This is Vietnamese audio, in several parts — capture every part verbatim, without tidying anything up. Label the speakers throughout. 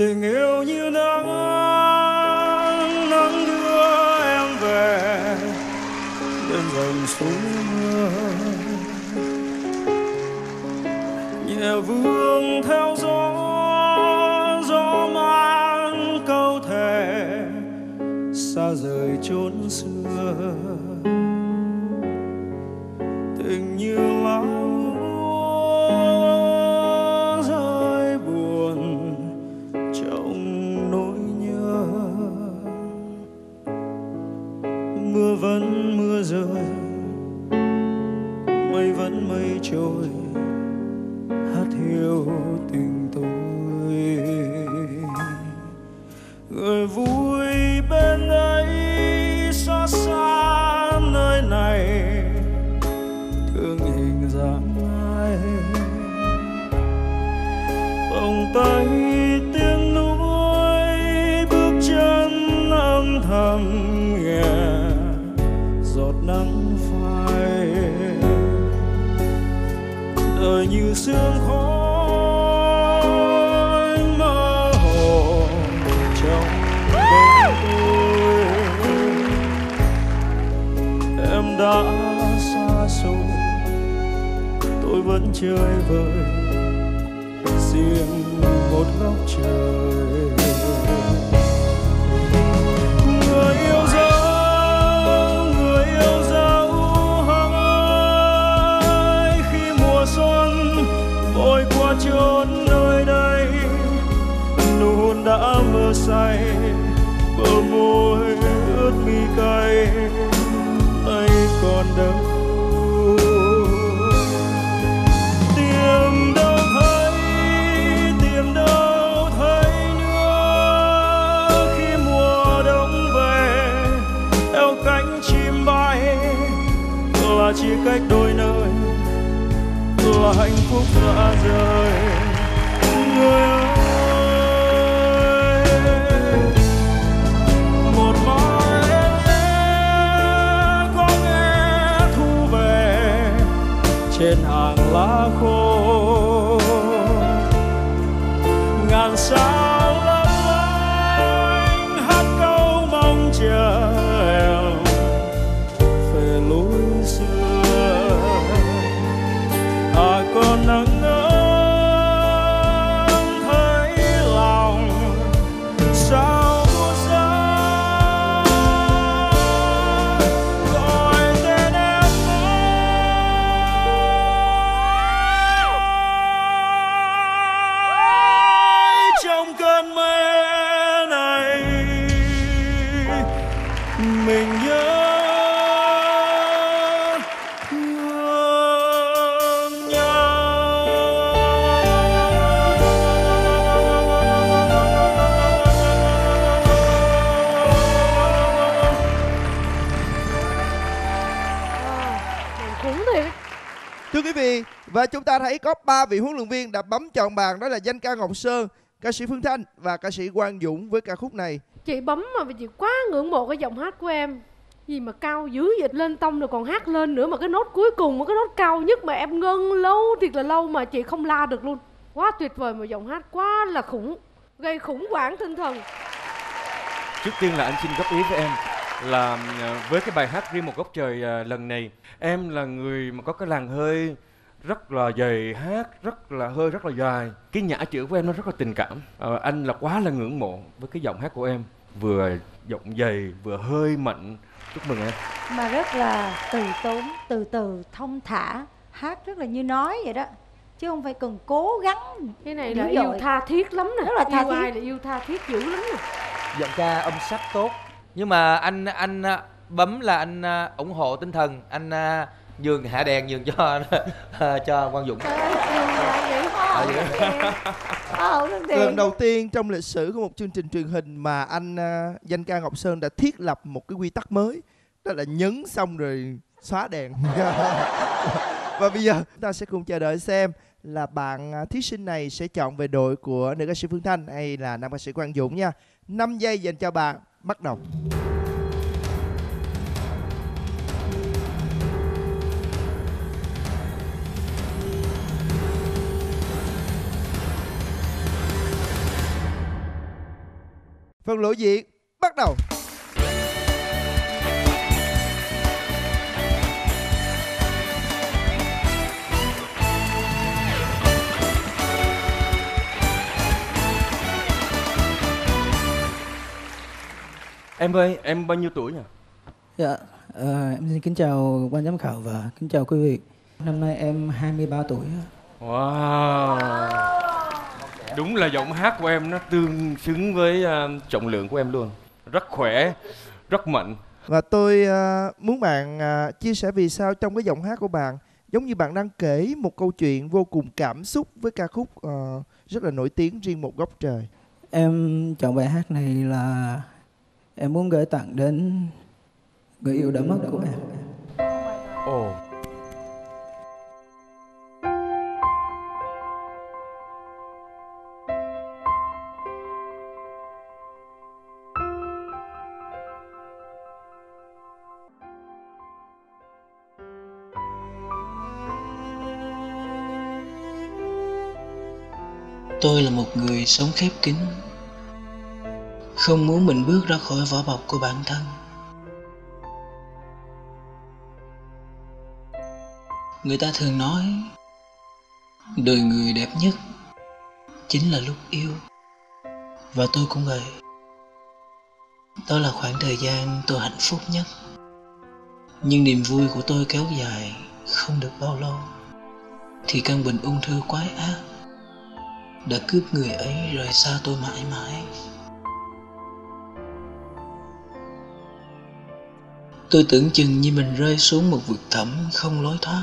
Speaker 1: Tình yêu như nắng, nắng đưa em về bên dòng suối mưa, nhẹ vương theo gió, gió mang câu thề xa rời chốn xưa. Tình như lá úa rơi buồn trong nỗi nhớ. Mưa vẫn mưa rơi, mây vẫn mây trôi, hát hiu tình tôi. Người vui bên ấy xót xa nơi này, thương hình dáng ai. Vòng tay tiếng núi, bước chân âm thầm nhẹ, giọt nắng phai. Đời như sương khói mơ hồ trong bóng tôi. Em đã xa xôi, tôi vẫn chơi vơi riêng một góc trời. Người yêu dấu, người yêu dấu hỡi, khi mùa xuân vội qua chốn nơi đây, nụ hôn đã mơ say, bờ môi ướt mi cay, nay còn đâu. Tìm đâu thấy, tìm đâu thấy nữa, khi mùa đông về theo cánh chim bay, là chia cách đôi nơi, là hạnh phúc đã rời. Người ơi, một mai em có nghe thu về trên hàng lá khô, ngàn sao lấp lánh hát câu mong chờ em về lối xưa. À còn nắng ấm thấy lòng sao buốt giá, gọi tên em mãi trong cơn mê này. Mình nhớ thương nhau.
Speaker 2: Khủng thiệt.
Speaker 3: Thưa quý vị, và chúng ta thấy có ba vị huấn luyện viên đã bấm chọn bàn, đó là danh ca Ngọc Sơn, ca sĩ Phương Thanh và ca sĩ Quang Dũng với ca khúc này.
Speaker 2: Chị bấm mà chị quá ngưỡng mộ cái giọng hát của em. Gì mà cao dữ vậy, lên tông rồi còn hát lên nữa, mà cái nốt cuối cùng, một cái nốt cao nhất mà em ngân lâu thiệt là lâu mà chị không la được luôn. Quá tuyệt vời, mà giọng hát quá là khủng, gây khủng hoảng tinh thần.
Speaker 4: Trước tiên là anh xin góp ý với em là à, với cái bài hát Riêng Một Góc Trời à, lần này, em là người mà có cái làn hơi rất là dày, hát rất là hơi rất là dài. Cái nhã chữ của em nó rất là tình cảm. à, Anh là quá là ngưỡng mộ với cái giọng hát của em, vừa giọng dày vừa hơi mạnh. Chúc mừng em.
Speaker 5: Mà rất là từ tốn, từ từ, thông thả, hát rất là như nói vậy đó, chứ không phải cần cố gắng.
Speaker 2: Cái này là yêu tha thiết lắm nè,
Speaker 5: rất là tha
Speaker 2: yêu
Speaker 5: thiết.
Speaker 2: ai là yêu tha thiết dữ lắm nè.
Speaker 6: Giọng ca âm sắc tốt, nhưng mà anh anh bấm là anh ủng hộ tinh thần, anh nhường hạ đèn nhường cho cho Quang Dũng.
Speaker 5: Trời ơi, yêu vậy hả? Ờ,
Speaker 3: Lần đầu tiên trong lịch sử của một chương trình truyền hình mà anh uh, danh ca Ngọc Sơn đã thiết lập một cái quy tắc mới, đó là nhấn xong rồi xóa đèn. Và bây giờ chúng ta sẽ cùng chờ đợi xem là bạn uh, thí sinh này sẽ chọn về đội của nữ ca sĩ Phương Thanh hay là nam ca sĩ Quang Dũng nha. năm giây dành cho bạn, bắt đầu. Phần lộ diện bắt đầu.
Speaker 4: Em ơi, em bao nhiêu tuổi nhỉ?
Speaker 7: Dạ, ờ, em xin kính chào ban giám khảo và kính chào quý vị. Năm nay em hai mươi ba tuổi.
Speaker 4: Wow. Đúng là giọng hát của em nó tương xứng với uh, trọng lượng của em luôn. Rất khỏe, rất mạnh.
Speaker 3: Và tôi uh, muốn bạn uh, chia sẻ vì sao trong cái giọng hát của bạn giống như bạn đang kể một câu chuyện vô cùng cảm xúc với ca khúc uh, rất là nổi tiếng Riêng Một Góc Trời.
Speaker 7: Em chọn bài hát này là em muốn gửi tặng đến người yêu đã mất của em.
Speaker 4: Ồ. Oh.
Speaker 8: Tôi là một người sống khép kín, không muốn mình bước ra khỏi vỏ bọc của bản thân. Người ta thường nói đời người đẹp nhất chính là lúc yêu, và tôi cũng vậy. Đó là khoảng thời gian tôi hạnh phúc nhất. Nhưng niềm vui của tôi kéo dài không được bao lâu thì căn bệnh ung thư quái ác đã cướp người ấy rời xa tôi mãi mãi. Tôi tưởng chừng như mình rơi xuống một vực thẳm không lối thoát.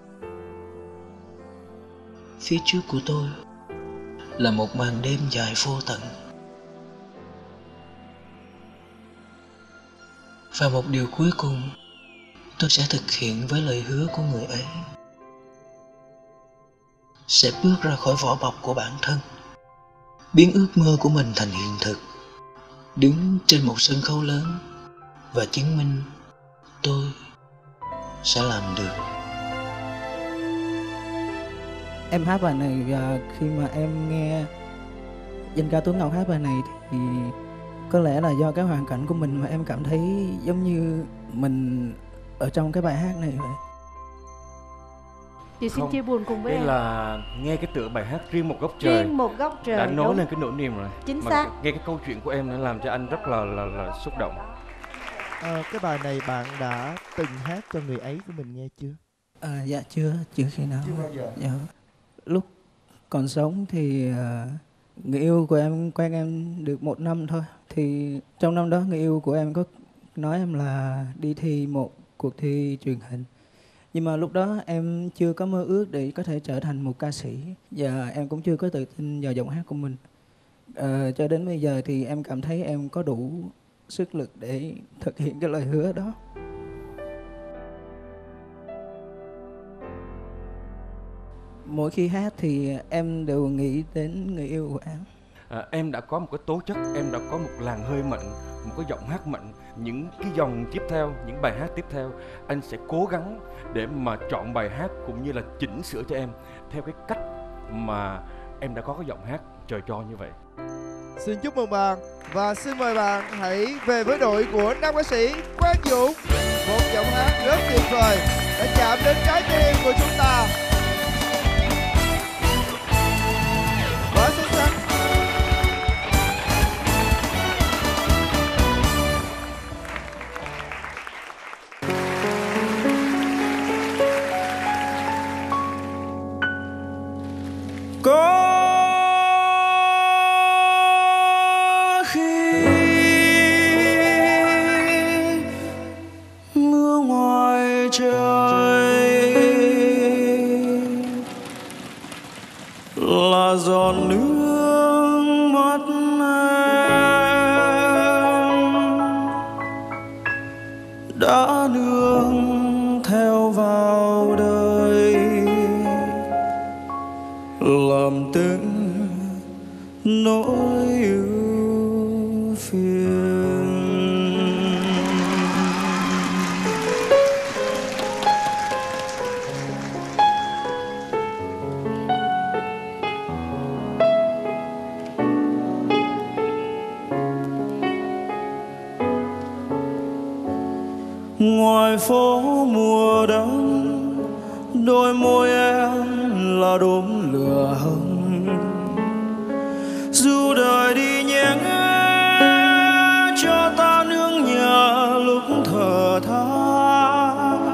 Speaker 8: Phía trước của tôi là một màn đêm dài vô tận. Và một điều cuối cùng tôi sẽ thực hiện với lời hứa của người ấy. Sẽ bước ra khỏi vỏ bọc của bản thân, biến ước mơ của mình thành hiện thực, đứng trên một sân khấu lớn và chứng minh tôi sẽ làm được.
Speaker 7: Em hát bài này và khi mà em nghe danh ca Tuấn Ngọc hát bài này thì có lẽ là do cái hoàn cảnh của mình mà em cảm thấy giống như mình ở trong cái bài hát này vậy.
Speaker 2: Chị xin
Speaker 4: Không,
Speaker 2: chia buồn cùng với
Speaker 4: đây
Speaker 2: em.
Speaker 4: là nghe cái tựa bài hát Riêng Một Góc Trời
Speaker 5: Riêng Một Góc Trời
Speaker 4: đã nói
Speaker 5: đúng.
Speaker 4: lên cái nỗi niềm rồi.
Speaker 5: Chính
Speaker 4: Mà
Speaker 5: xác.
Speaker 4: nghe cái câu chuyện của em nó làm cho anh rất là là, là xúc động.
Speaker 3: À, cái bài này bạn đã từng hát cho người ấy của mình nghe chưa?
Speaker 7: À, dạ chưa, chưa khi nào.
Speaker 3: Chưa bao giờ.
Speaker 7: Dạ. Lúc còn sống thì uh, người yêu của em quen em được một năm thôi. Thì trong năm đó người yêu của em có nói em là đi thi một cuộc thi truyền hình. Nhưng mà lúc đó em chưa có mơ ước để có thể trở thành một ca sĩ. Và em cũng chưa có tự tin vào giọng hát của mình. À, cho đến bây giờ thì em cảm thấy em có đủ sức lực để thực hiện cái lời hứa đó. Mỗi khi hát thì em đều nghĩ đến người yêu của em.
Speaker 4: À, em đã có một cái tố chất, em đã có một làn hơi mạnh, một cái giọng hát mạnh. Những cái dòng tiếp theo, những bài hát tiếp theo, anh sẽ cố gắng để mà chọn bài hát cũng như là chỉnh sửa cho em theo cái cách mà em đã có cái giọng hát trời cho như vậy.
Speaker 3: Xin chúc mừng bạn và xin mời bạn hãy về với đội của nam ca sĩ Quang Dũng. Một giọng hát rất tuyệt vời đã chạm đến trái tim của chúng ta. Quá xuất sắc.
Speaker 1: Có khi mưa ngoài trời là giọt nước mắt em đã nương theo vào đời, làm tĩnh nỗi ưu phiền. ngoài phố mùa đông, đôi môi em là đốm lửa hồng. Dù đời đi nhé cho ta nương nhờ lúc thở than,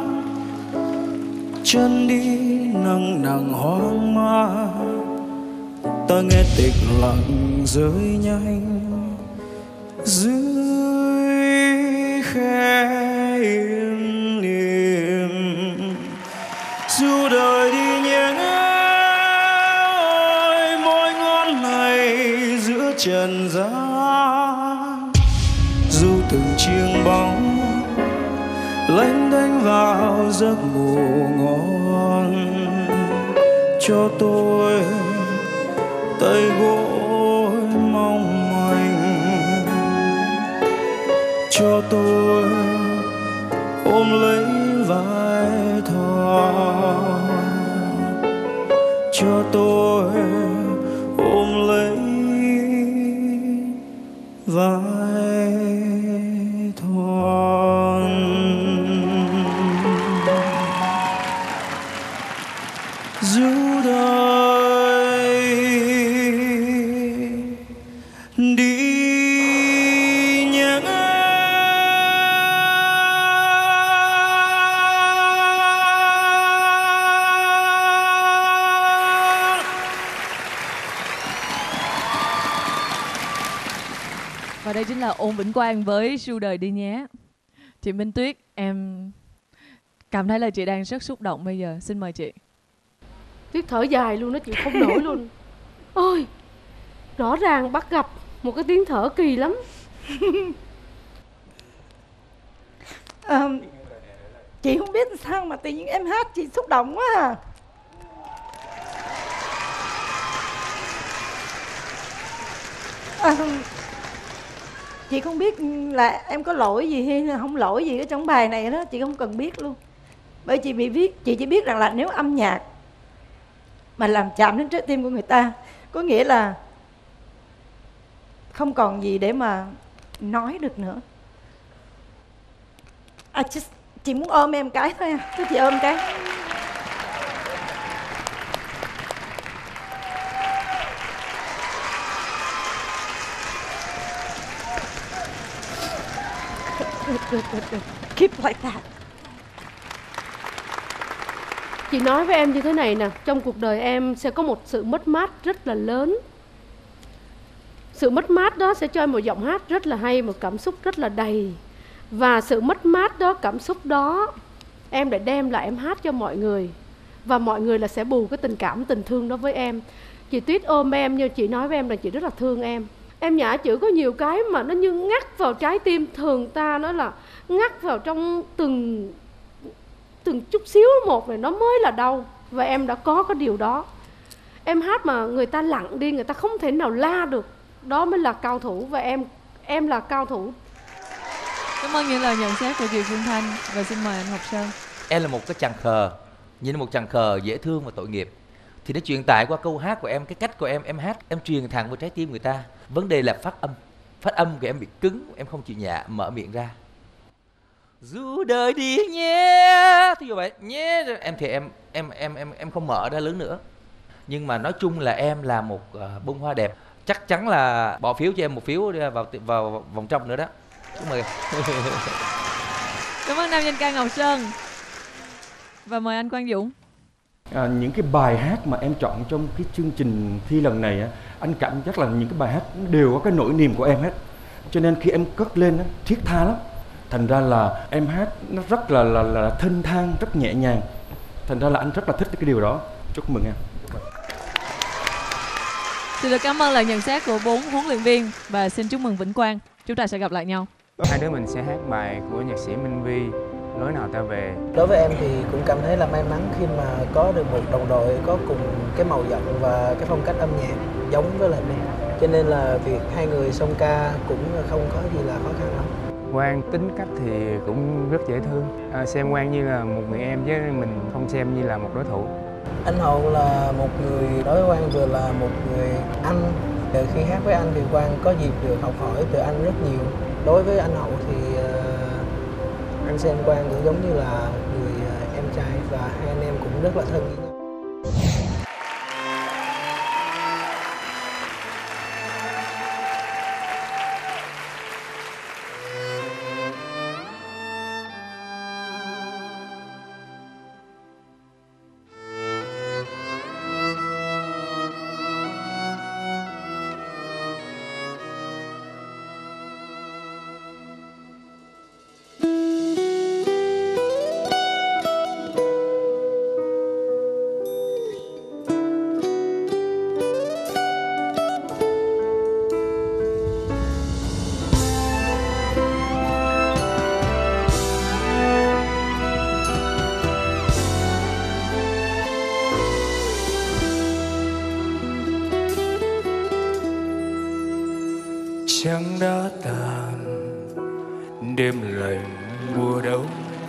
Speaker 1: chân đi nặng nặng hoang mang, ta nghe tịch lặng rơi nhanh dưới khe im lìm. Dù đời đi nhé ôi môi ngon này giữa trần gian, dù từng chiêng bóng lênh đênh vào giấc ngủ ngon, cho tôi tay gối mong manh, cho tôi ôm lấy vai thon, cho tôi ôm lấy vai thon. Dù đời đi nhé
Speaker 9: Và đây chính là Ôn Vĩnh Quang với Ru Đời Đi Nhé. Chị Minh Tuyết, em cảm thấy là chị đang rất xúc động bây giờ. Xin mời chị.
Speaker 2: Tuyết thở dài luôn đó, chị không nổi luôn. Ôi, rõ ràng bắt gặp một cái tiếng thở kỳ lắm.
Speaker 5: à, Chị không biết sao mà tự nhiên em hát chị xúc động quá à. à Chị không biết là em có lỗi gì hay là không lỗi gì ở trong bài này đó, chị không cần biết luôn. Bởi chị bị viết, chị chỉ biết rằng là nếu âm nhạc mà làm chạm đến trái tim của người ta, có nghĩa là không còn gì để mà nói được nữa. À, chị, chị muốn ôm em cái thôi à. Cho chị ôm cái. Good, good, good, good. Keep like that.
Speaker 2: Chị nói với em như thế này nè, trong cuộc đời em sẽ có một sự mất mát rất là lớn. Sự mất mát đó sẽ cho em một giọng hát rất là hay, một cảm xúc rất là đầy. Và sự mất mát đó, cảm xúc đó em để đem lại em hát cho mọi người. Và mọi người là sẽ bù cái tình cảm, tình thương đó với em. Chị Tuyết ôm em như chị nói với em là chị rất là thương em. Em Nhã chữ có nhiều cái mà nó như ngắt vào trái tim. Thường ta nói là ngắt vào trong từng từng chút xíu một này nó mới là đau. Và em đã có cái điều đó. Em hát mà người ta lặng đi, người ta không thể nào la được. Đó mới là cao thủ. Và em em là cao thủ.
Speaker 9: Cảm ơn những lời nhận xét của chị Phương Thanh. Và xin mời anh Ngọc Sơn.
Speaker 6: Em là một cái chàng khờ, nhìn một chàng khờ dễ thương và tội nghiệp. Thì nó truyền tải qua câu hát của em, cái cách của em, em hát, em truyền thẳng vào trái tim người ta. Vấn đề là phát âm. Phát âm của em bị cứng, em không chịu nhả, mở miệng ra. Dù đời đi nhé, thí dụ vậy, nhé. Em thì em em em em em không mở ra lớn nữa. Nhưng mà nói chung là em là một uh, bông hoa đẹp. Chắc chắn là bỏ phiếu cho em một phiếu vào vào vòng trong nữa đó. Chúc mừng.
Speaker 9: Cảm ơn nam danh ca Ngọc Sơn. Và mời anh Quang Dũng.
Speaker 4: À, những cái bài hát mà em chọn trong cái chương trình thi lần này á, anh cảm giác là những cái bài hát đều có cái nỗi niềm của em hết. Cho nên khi em cất lên á, thiết tha lắm. Thành ra là em hát nó rất là là là thênh thang, rất nhẹ nhàng. Thành ra là anh rất là thích cái điều đó. Chúc mừng em.
Speaker 9: Xin được cảm ơn lời nhận xét của bốn huấn luyện viên và xin chúc mừng Vĩnh Quang. Chúng ta sẽ gặp lại nhau.
Speaker 10: Hai đứa mình sẽ hát bài của nhạc sĩ Minh Vi, Lối Nào Ta Về.
Speaker 7: Đối với em thì cũng cảm thấy là may mắn khi mà có được một đồng đội có cùng cái màu giọng và cái phong cách âm nhạc giống với lại mình. Cho nên là việc hai người song ca cũng không có gì là khó khăn lắm.
Speaker 10: Quang tính cách thì cũng rất dễ thương. À, xem Quang như là một người em chứ mình không xem như là một đối thủ.
Speaker 7: Anh Hậu là một người, đối với Quang vừa là một người anh. Khi hát với anh thì Quang có dịp được học hỏi từ anh rất nhiều. Đối với anh Hậu thì uh, Anh xem Quang cũng giống như là một người em trai và hai anh em cũng rất là thân với nhau.
Speaker 10: Trăng đã tàn, đêm lạnh mùa đông,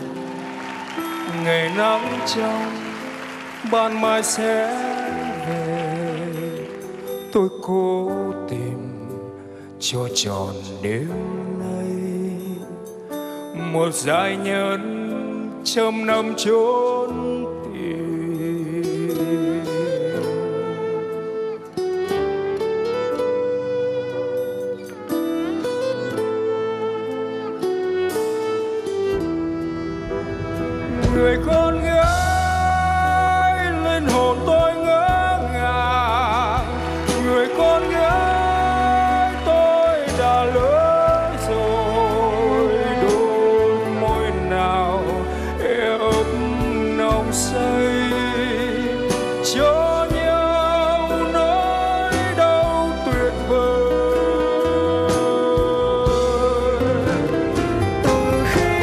Speaker 10: ngày nắng trong ban mai sẽ về. Tôi cố tìm cho tròn đêm nay một giai nhân trăm năm chốn tìm. Người con gái linh hồn tôi ngỡ ngàng, người con gái tôi đã lỡ rồi. Đôi môi nào ướp nồng say cho nhau nỗi đau tuyệt vời. Từ khi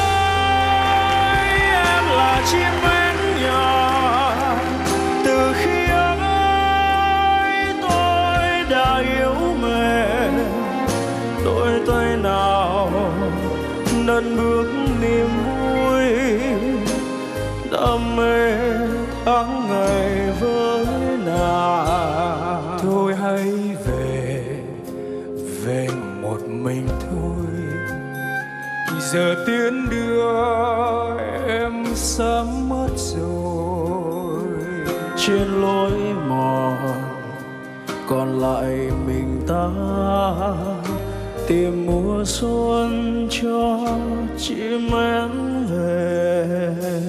Speaker 10: chim én nhỏ, từ khi ấy tôi đã yêu mềm. Đôi tay nào nâng bước niềm vui, đam mê tháng ngày với nàng. Thôi hãy về, về một mình thôi. Giờ tiến đưa em sớm mất rồi. Trên lối mòn còn lại mình ta, tìm mùa xuân cho chim én về.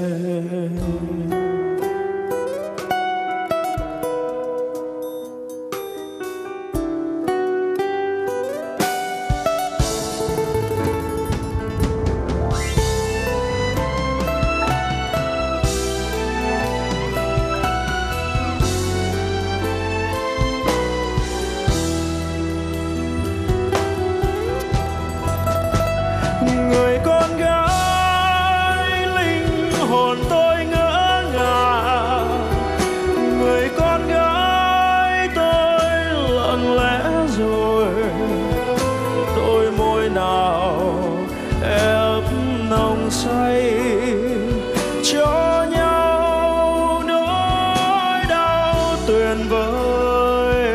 Speaker 10: Người con gái linh hồn tôi ngỡ ngàng, người con gái tôi lặng lẽ rồi. Đôi môi nào ép nồng say cho nhau nỗi đau tuyệt vời.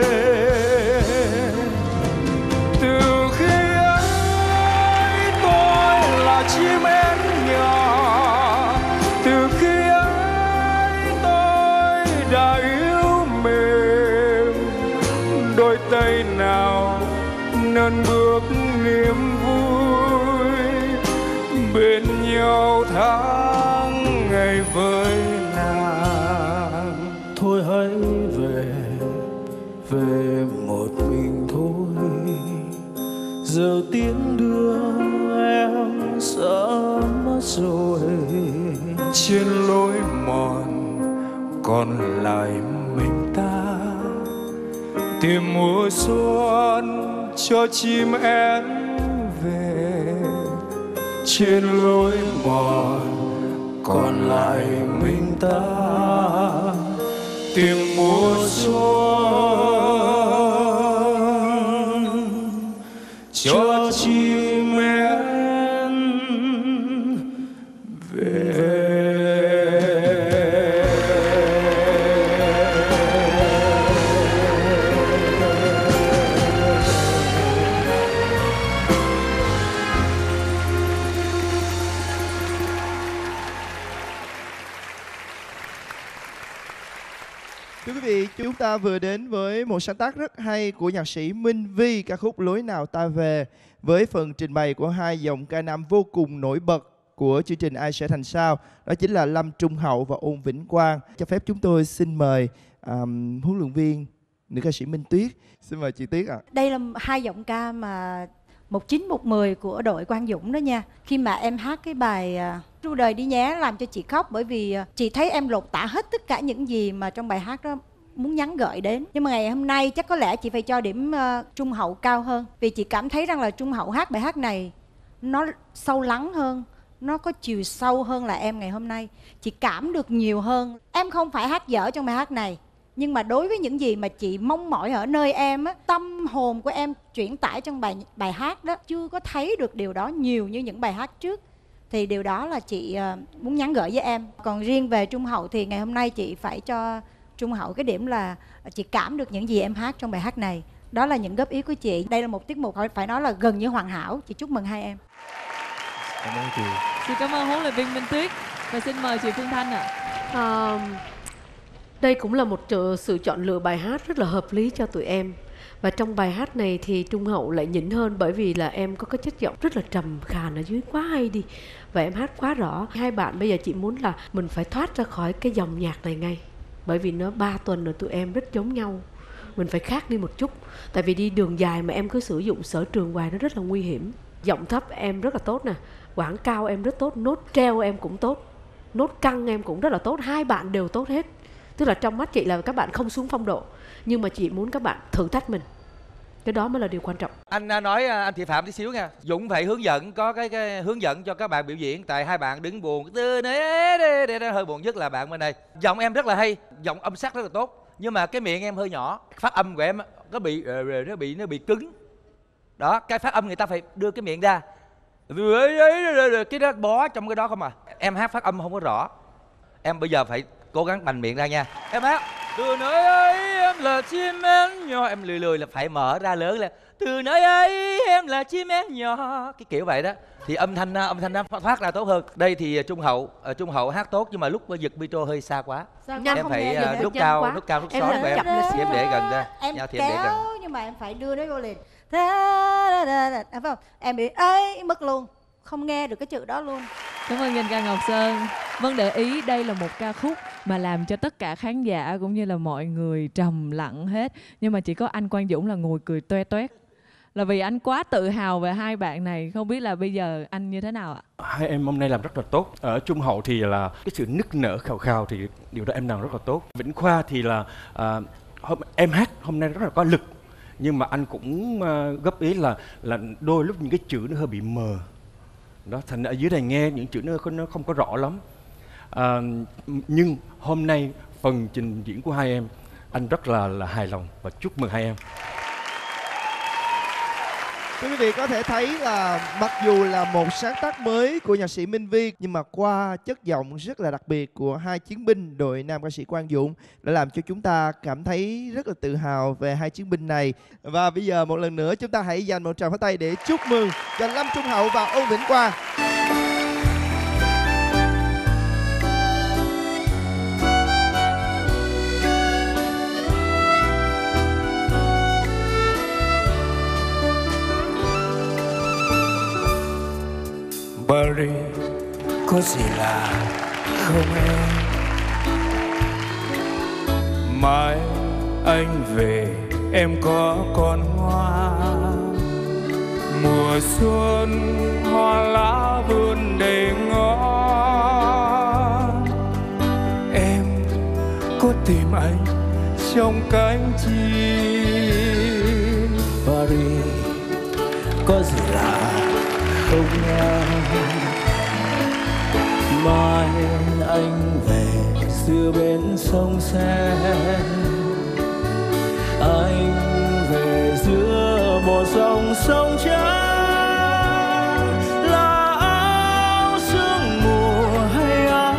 Speaker 10: Từ khi chim én nhỏ, từ khi ấy tôi đã yêu mềm. Đôi tay nào nâng bước niềm vui, bên nhau tháng ngày với nàng. Thôi hãy về, về một mình thôi. Giờ tiến đưa em sợ mất rồi. Trên lối mòn còn lại mình ta, tìm mùa xuân cho chim én về. Trên lối mòn còn lại mình ta, tìm mùa xuân cho chim én về.
Speaker 3: vị, chúng ta vừa đến với một sáng tác rất hay của nhạc sĩ Minh Vi, ca khúc Lối Nào Ta Về, với phần trình bày của hai giọng ca nam vô cùng nổi bật của chương trình Ai Sẽ Thành Sao, đó chính là Lâm Trung Hậu và Ôn Vĩnh Quang. Cho phép chúng tôi xin mời um, huấn luyện viên nữ ca sĩ Minh Tuyết. Xin mời chị Tuyết ạ. À.
Speaker 5: Đây là hai giọng ca mà một chín một mười của đội Quang Dũng đó nha. Khi mà em hát cái bài Ru Đời Đi Nhé làm cho chị khóc, bởi vì chị thấy em lột tả hết tất cả những gì mà trong bài hát đó muốn nhắn gợi đến. Nhưng mà ngày hôm nay chắc có lẽ chị phải cho điểm uh, Trung Hậu cao hơn, vì chị cảm thấy rằng là Trung Hậu hát bài hát này nó sâu lắng hơn, nó có chiều sâu hơn là em ngày hôm nay. Chị cảm được nhiều hơn. Em không phải hát dở trong bài hát này, nhưng mà đối với những gì mà chị mong mỏi ở nơi em á, tâm hồn của em chuyển tải trong bài bài hát đó, chưa có thấy được điều đó nhiều như những bài hát trước. Thì điều đó là chị uh, muốn nhắn gửi với em. Còn riêng về Trung Hậu thì ngày hôm nay chị phải cho Trung Hậu cái điểm là chị cảm được những gì em hát trong bài hát này. Đó là những góp ý của chị. Đây là một tiết mục phải nói là gần như hoàn hảo. Chị chúc mừng hai em.
Speaker 10: Cảm ơn chị.
Speaker 9: Xin cảm ơn huấn luyện viên Minh Tuyết. Và xin mời chị Phương Thanh ạ.
Speaker 2: À. À, đây cũng là một sự chọn lựa bài hát rất là hợp lý cho tụi em. Và trong bài hát này thì Trung Hậu lại nhỉnh hơn, bởi vì là em có cái chất giọng rất là trầm khàn ở dưới, quá hay đi. Và em hát quá rõ. Hai bạn bây giờ chị muốn là mình phải thoát ra khỏi cái dòng nhạc này ngay, bởi vì nó ba tuần rồi tụi em rất giống nhau. Mình phải khác đi một chút. Tại vì đi đường dài mà em cứ sử dụng sở trường hoài nó rất là nguy hiểm. Giọng thấp em rất là tốt nè, quãng cao em rất tốt, nốt treo em cũng tốt, nốt căng em cũng rất là tốt. Hai bạn đều tốt hết. Tức là trong mắt chị là các bạn không xuống phong độ, nhưng mà chị muốn các bạn thử thách mình. Cái đó mới là điều quan trọng.
Speaker 6: Anh nói anh Thị Phạm tí xíu nha. Dũng phải hướng dẫn, có cái, cái hướng dẫn cho các bạn biểu diễn. Tại hai bạn đứng buồn, hơi buồn nhất là bạn bên đây. Giọng em rất là hay, giọng âm sắc rất là tốt, nhưng mà cái miệng em hơi nhỏ, phát âm của em nó bị nó bị nó bị cứng. Đó, cái phát âm người ta phải đưa cái miệng ra, cái đó bó trong cái đó không à. Em hát phát âm không có rõ. Em bây giờ phải cố gắng bành miệng ra nha. Em hát từ nơi ấy em là chim én nhỏ, em lười lười là phải mở ra lớn lên. Từ nơi ấy em là chim én nhỏ, cái kiểu vậy đó thì âm thanh âm thanh nó thoát ra tốt hơn. Đây thì Trung Hậu Trung Hậu hát tốt, nhưng mà lúc giật micro hơi xa quá.
Speaker 5: Nhanh
Speaker 6: em phải
Speaker 5: uh,
Speaker 6: nút cao nút cao nút xót của em thì em để gần ra.
Speaker 5: Em
Speaker 6: Nhau thì
Speaker 5: kéo
Speaker 6: em để gần.
Speaker 5: Nhưng mà em phải đưa nó vô liền. Phải không? Em bị ấy mất luôn, không nghe được cái chữ đó luôn.
Speaker 9: Cảm ơn Danh Ca Ngọc Sơn. Vâng, để ý đây là một ca khúc mà làm cho tất cả khán giả cũng như là mọi người trầm lặng hết. Nhưng mà chỉ có anh Quang Dũng là ngồi cười toe toét. Là vì anh quá tự hào về hai bạn này. Không biết là bây giờ anh như thế nào ạ?
Speaker 4: Hai em hôm nay làm rất là tốt. Ở Trung Hậu thì là cái sự nức nở khào khào thì điều đó em làm rất là tốt. Vĩnh Khoa thì là à, hôm, em hát hôm nay rất là có lực. Nhưng mà anh cũng uh, góp ý là là đôi lúc những cái chữ nó hơi bị mờ. Đó, thành ở dưới này nghe những chữ nó không, nó không có rõ lắm. À, nhưng hôm nay phần trình diễn của hai em anh rất là là hài lòng và chúc mừng hai em.
Speaker 3: Quý vị có thể thấy là mặc dù là một sáng tác mới của nhạc sĩ Minh Vi, nhưng mà qua chất giọng rất là đặc biệt của hai chiến binh đội nam ca sĩ Quang Dũng đã làm cho chúng ta cảm thấy rất là tự hào về hai chiến binh này. Và bây giờ một lần nữa chúng ta hãy dành một tràng pháo tay để chúc mừng cho Lâm Trung Hậu và Ôn Vĩnh Quang.
Speaker 11: Paris có gì là không em? Mai anh về em có con hoa, mùa xuân hoa lá vươn đầy ngõ. Em có tìm anh trong cánh chim. Paris có gì là không em? Mai anh về xưa bên sông Sen, anh về giữa một dòng sông trắng, là áo sương mù hay áo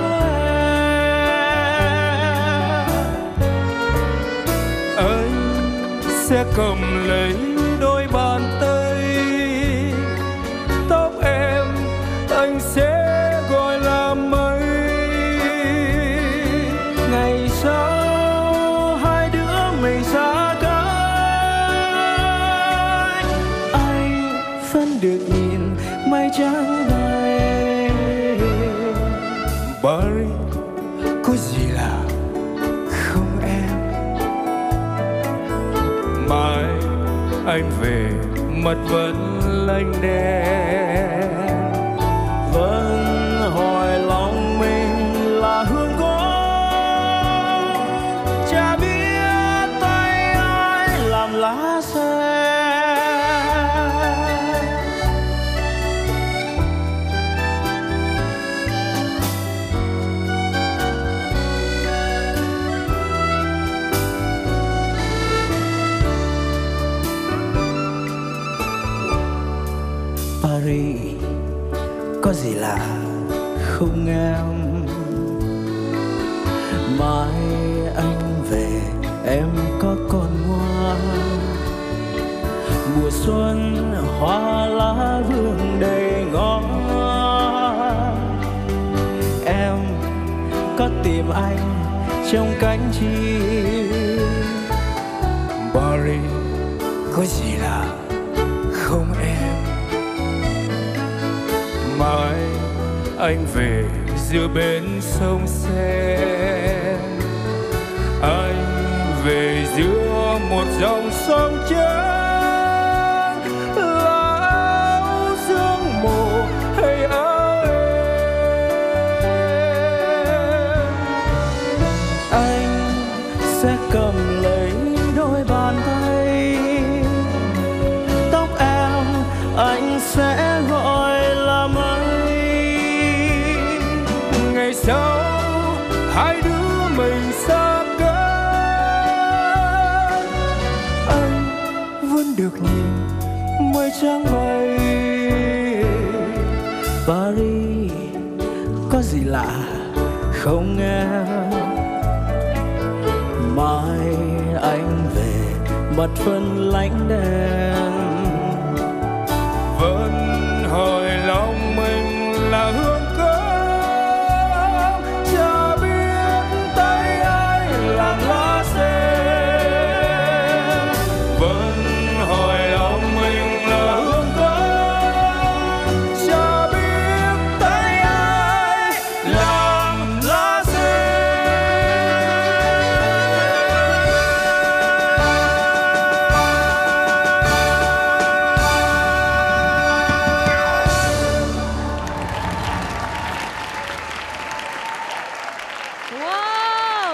Speaker 11: em. Anh sẽ cầm lấy đôi bàn tay, tóc em anh sẽ gọi là mây. Ngày sau hai mây trắng bay. Paris có gì là không em? Mai anh về mặt vẫn lạnh đen,
Speaker 1: vẫn hỏi lòng mình là hương có, chả biết tay ai làm lá sen.
Speaker 7: Paris có gì lạ không em? Mai anh về em có còn ngoan, mùa xuân hoa lá vương đầy ngõ. Em có tìm anh trong cánh chim.
Speaker 11: Paris có gì lạ không em? Mai anh về giữa bến sông Sen, anh về giữa một dòng sông trắng, là áo sương mù hay áo em.
Speaker 7: Anh sẽ cầm lấy đôi bàn tay, tóc em anh sẽ gọi là mây.
Speaker 11: Ngày sau hai đứa mình xa cách, anh vẫn được nhìn mây trắng bay.
Speaker 7: Paris có gì lạ không em? Mai anh về mặt phân lánh đèn,
Speaker 11: vẫn hỏi lòng mình là hương cơm, chả biết tay ai làm lá sen. Vẫn hỏi lòng mình là hương cơm, chả biết tay ai làm lá
Speaker 9: Wow!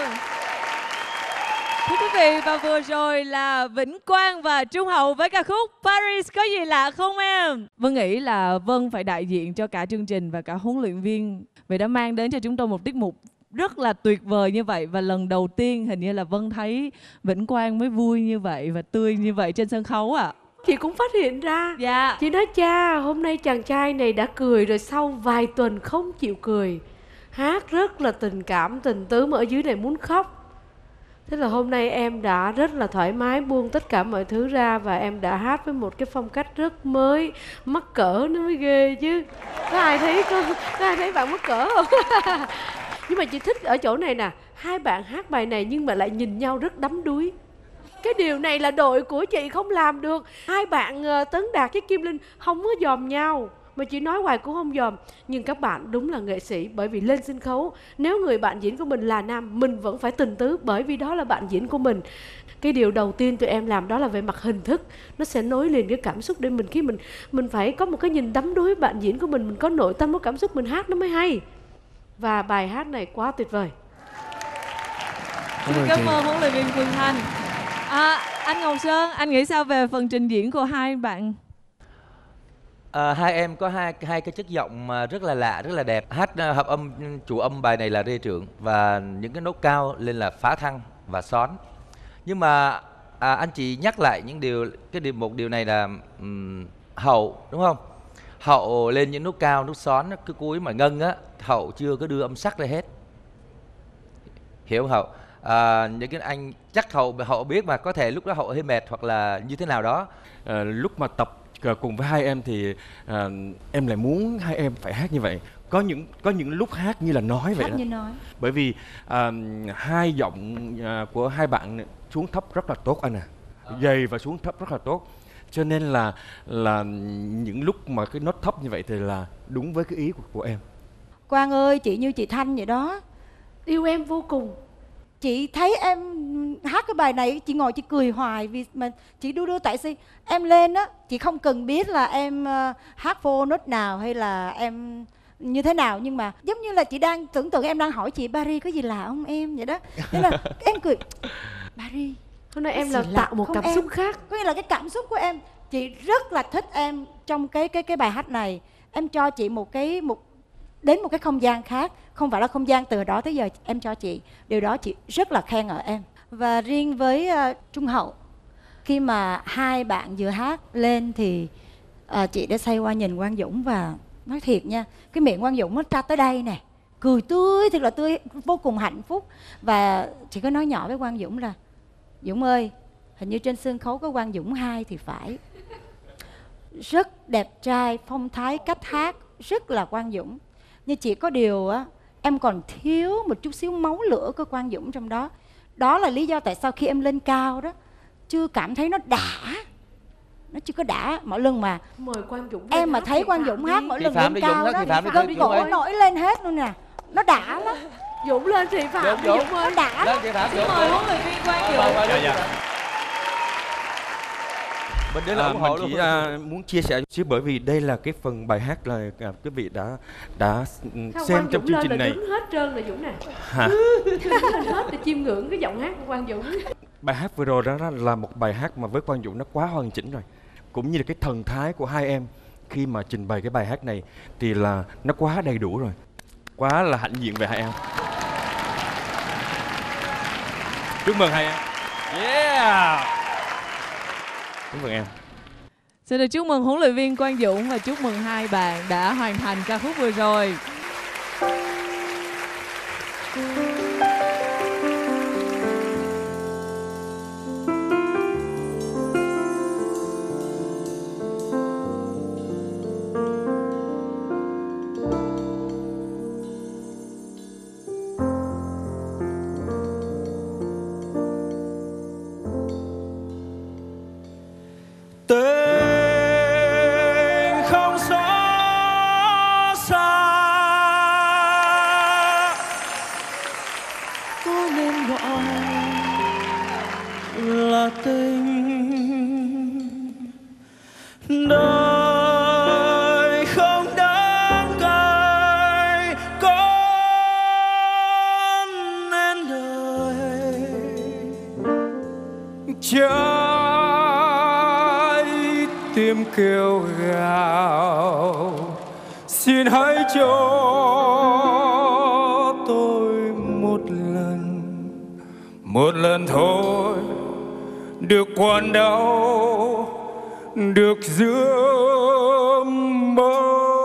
Speaker 9: Thưa quý vị, và vừa rồi là Vĩnh Quang và Trung Hậu với ca khúc Paris có gì lạ không em? Vân nghĩ là Vân phải đại diện cho cả chương trình và cả huấn luyện viên vì đã mang đến cho chúng tôi một tiết mục rất là tuyệt vời như vậy. Và lần đầu tiên hình như là Vân thấy Vĩnh Quang mới vui như vậy và tươi như vậy trên sân khấu ạ. À.
Speaker 2: Chị cũng phát hiện ra.
Speaker 9: Dạ.
Speaker 2: Chị nói cha, hôm nay chàng trai này đã cười rồi, sau vài tuần không chịu cười. Hát rất là tình cảm, tình tứ mà ở dưới này muốn khóc. Thế là hôm nay em đã rất là thoải mái buông tất cả mọi thứ ra và em đã hát với một cái phong cách rất mới. Mắc cỡ nó mới ghê chứ. Có ai thấy không? Có ai thấy bạn mắc cỡ không? Nhưng mà chị thích ở chỗ này nè, hai bạn hát bài này nhưng mà lại nhìn nhau rất đắm đuối. Cái điều này là đội của chị không làm được. Hai bạn uh, Tấn Đạt với Kim Linh không có dòm nhau, mà chị nói hoài cũng không dòm. Nhưng các bạn đúng là nghệ sĩ, bởi vì lên sân khấu nếu người bạn diễn của mình là nam, mình vẫn phải tình tứ, bởi vì đó là bạn diễn của mình. Cái điều đầu tiên tụi em làm đó là về mặt hình thức, nó sẽ nối liền cái cảm xúc để mình khi mình mình phải có một cái nhìn đắm đuối bạn diễn của mình, mình có nội tâm, có cảm xúc, mình hát nó mới hay. Và bài hát này quá tuyệt vời.
Speaker 9: Xin cảm ơn huấn luyện viên Phương Thanh. À, anh Ngọc Sơn, anh nghĩ sao về phần trình diễn của hai bạn?
Speaker 6: À, hai em có hai hai cái chất giọng mà rất là lạ, rất là đẹp. Hát uh, hợp âm chủ âm bài này là Rê Trưởng, và những cái nốt cao lên là phá thăng và xón. Nhưng mà à, anh chị nhắc lại những điều, cái điều một điều này là um, Hậu đúng không? Hậu lên những nốt cao, nốt xón, cái cuối mà ngân á, Hậu chưa có đưa âm sắc ra hết. Hiểu không Hậu? À, những cái anh chắc Hậu Hậu biết mà, có thể lúc đó Hậu hơi mệt hoặc là như thế nào đó.
Speaker 4: À, lúc mà tập cùng với hai em thì à, em lại muốn hai em phải hát như vậy. Có những có những lúc hát như là nói vậy
Speaker 5: hát
Speaker 4: đó.
Speaker 5: như nói.
Speaker 4: Bởi vì à, hai giọng à, của hai bạn xuống thấp rất là tốt anh à, dày và xuống thấp rất là tốt. Cho nên là là những lúc mà cái nốt thấp như vậy thì là đúng với cái ý của, của em.
Speaker 5: Quang ơi, chị như chị Thanh vậy đó.
Speaker 2: Yêu em vô cùng.
Speaker 5: Chị thấy em hát cái bài này, chị ngồi chị cười hoài vì mà chị đu đưa tại si. Em lên á, chị không cần biết là em uh, hát vô nốt nào hay là em như thế nào, nhưng mà giống như là chị đang tưởng tượng em đang hỏi chị Paris có gì lạ không em vậy đó. Thế là em cười Paris.
Speaker 2: Hôm nay em là tạo một cảm xúc khác.
Speaker 5: Có nghĩa là cái cảm xúc của em, chị rất là thích em trong cái cái cái bài hát này. Em cho chị một cái một đến một cái không gian khác, không phải là không gian từ đó tới giờ em cho chị. Điều đó chị rất là khen ở em. Và riêng với uh, Trung Hậu, khi mà hai bạn vừa hát lên thì uh, chị đã xoay qua nhìn Quang Dũng và nói thiệt nha, cái miệng Quang Dũng nó ra tới đây nè, cười tươi, thật là tươi, vô cùng hạnh phúc. Và chị có nói nhỏ với Quang Dũng là Dũng ơi, hình như trên sân khấu có Quang Dũng hai thì phải. Rất đẹp trai, phong thái, cách hát rất là Quang Dũng. Nhưng chỉ có điều á, em còn thiếu một chút xíu máu lửa của Quang Dũng trong đó. Đó là lý do tại sao khi em lên cao đó, chưa cảm thấy nó đã. Nó chưa có đã. Mỗi lần mà
Speaker 2: mời Quang Dũng
Speaker 5: em mà thấy Quang Dũng hát mỗi lần lên cao đó,
Speaker 6: gân
Speaker 5: cổ nổi lên hết luôn nè. Nó đã lắm.
Speaker 2: Dũng lên chị Phạm.
Speaker 6: Dũng,
Speaker 2: Dũng, Dũng ơi,
Speaker 5: nó đã lắm.
Speaker 9: Xin mời huấn luyện viên Quang Dũng.
Speaker 4: Dạ, dạ.
Speaker 6: Bên đấy là
Speaker 4: à,
Speaker 6: ủng hộ
Speaker 4: mình chỉ
Speaker 6: luôn.
Speaker 4: à, muốn chia sẻ chứ bởi vì đây là cái phần bài hát là à, quý vị đã đã
Speaker 2: Không,
Speaker 4: xem
Speaker 2: Quang
Speaker 4: trong
Speaker 2: Dũng
Speaker 4: chương
Speaker 2: lên
Speaker 4: trình
Speaker 2: là
Speaker 4: này.
Speaker 2: đứng hết trơn là Dũng nè.
Speaker 4: Hả?
Speaker 2: Lên hết để chiêm ngưỡng cái giọng hát của Quang Dũng.
Speaker 4: Bài hát vừa rồi đó là một bài hát mà với Quang Dũng nó quá hoàn chỉnh rồi, cũng như là cái thần thái của hai em khi mà trình bày cái bài hát này thì là nó quá đầy đủ rồi, quá là hãnh diện về hai em. Chúc mừng hai em.
Speaker 6: Yeah.
Speaker 4: Chúc mừng em.
Speaker 9: Xin được chúc mừng huấn luyện viên Quang Dũng và chúc mừng hai bạn đã hoàn thành ca khúc vừa rồi.
Speaker 1: Tình không xót xa, có nên gọi là tình. Đời không đáng cay, có nên đời trái tim kêu gào. Xin hãy cho tôi một lần, một lần thôi, được quặn đau, được giữa mơ.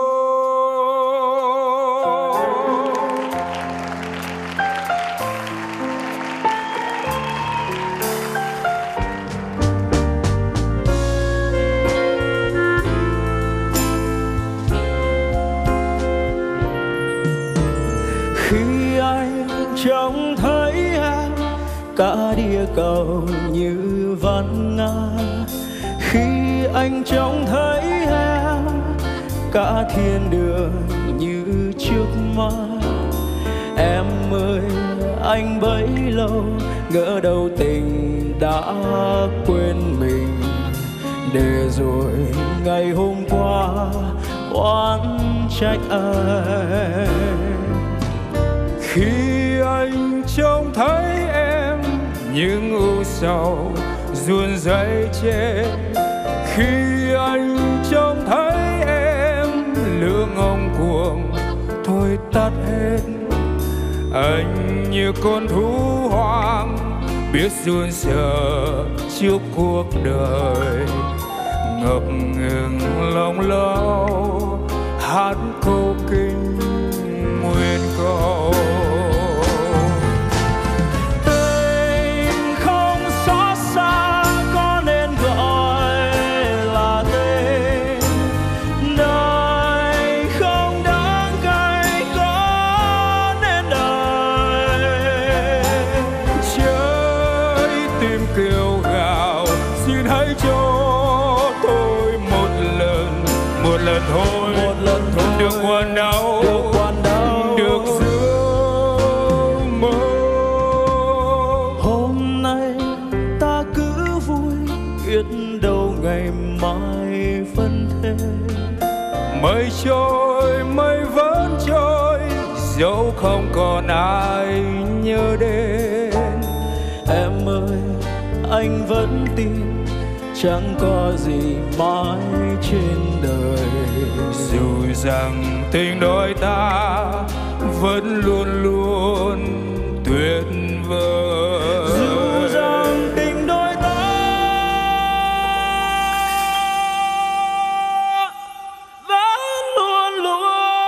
Speaker 1: Khi anh trông thấy em, cả địa cầu như vắng ngã. Khi anh trông thấy em, cả thiên đường như trước mắt. Em ơi anh bấy lâu ngỡ đâu tình đã quên mình, để rồi ngày hôm qua oán trách anh. Khi anh trông thấy em, những ưu sầu ruồn rẫy trên. Khi anh trông thấy em, lửa ngông cuồng thôi tắt hết. Anh như con thú hoang biết run sợ trước cuộc đời, ngập ngừng lòng lâu hát câu kinh nguyên câu. Tình không xót xa, có nên gọi là tình. Đời không đáng cay, có nên đời trái tim kêu gào. Xin hãy cho
Speaker 11: một lần thôi, được quên đau, được quên đau, được giữa mơ.
Speaker 1: Hôm nay ta cứ vui, biết đâu ngày mai vẫn thế.
Speaker 11: Mây trôi mây vẫn trôi, dẫu không còn ai nhớ đến.
Speaker 1: Em ơi, anh vẫn tin chẳng có gì mãi trên đời.
Speaker 11: Dù rằng tình đôi ta vẫn luôn luôn tuyệt vời.
Speaker 1: Dù rằng tình đôi ta vẫn luôn luôn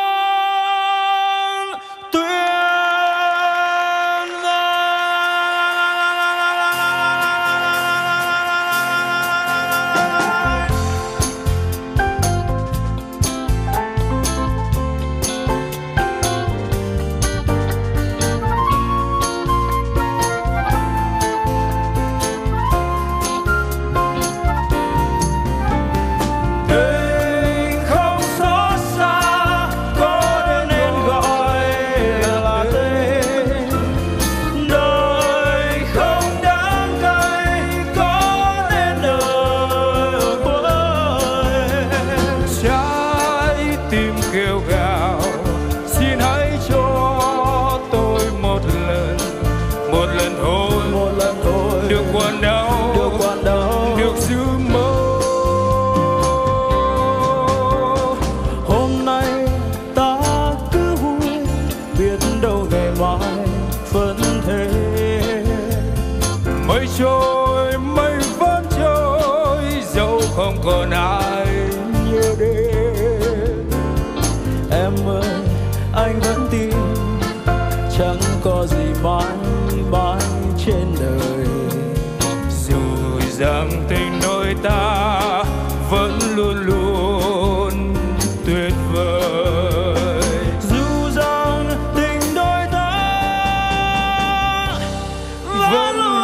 Speaker 1: tuyệt vời.
Speaker 11: Trôi mây vẫn trôi, dẫu không còn ai nhớ đến.
Speaker 1: Em ơi, anh vẫn tin chẳng có gì mãi mãi trên đời.
Speaker 11: Dù rằng tình đôi ta vẫn luôn luôn tuyệt vời.
Speaker 1: Dù rằng tình đôi ta vẫn luôn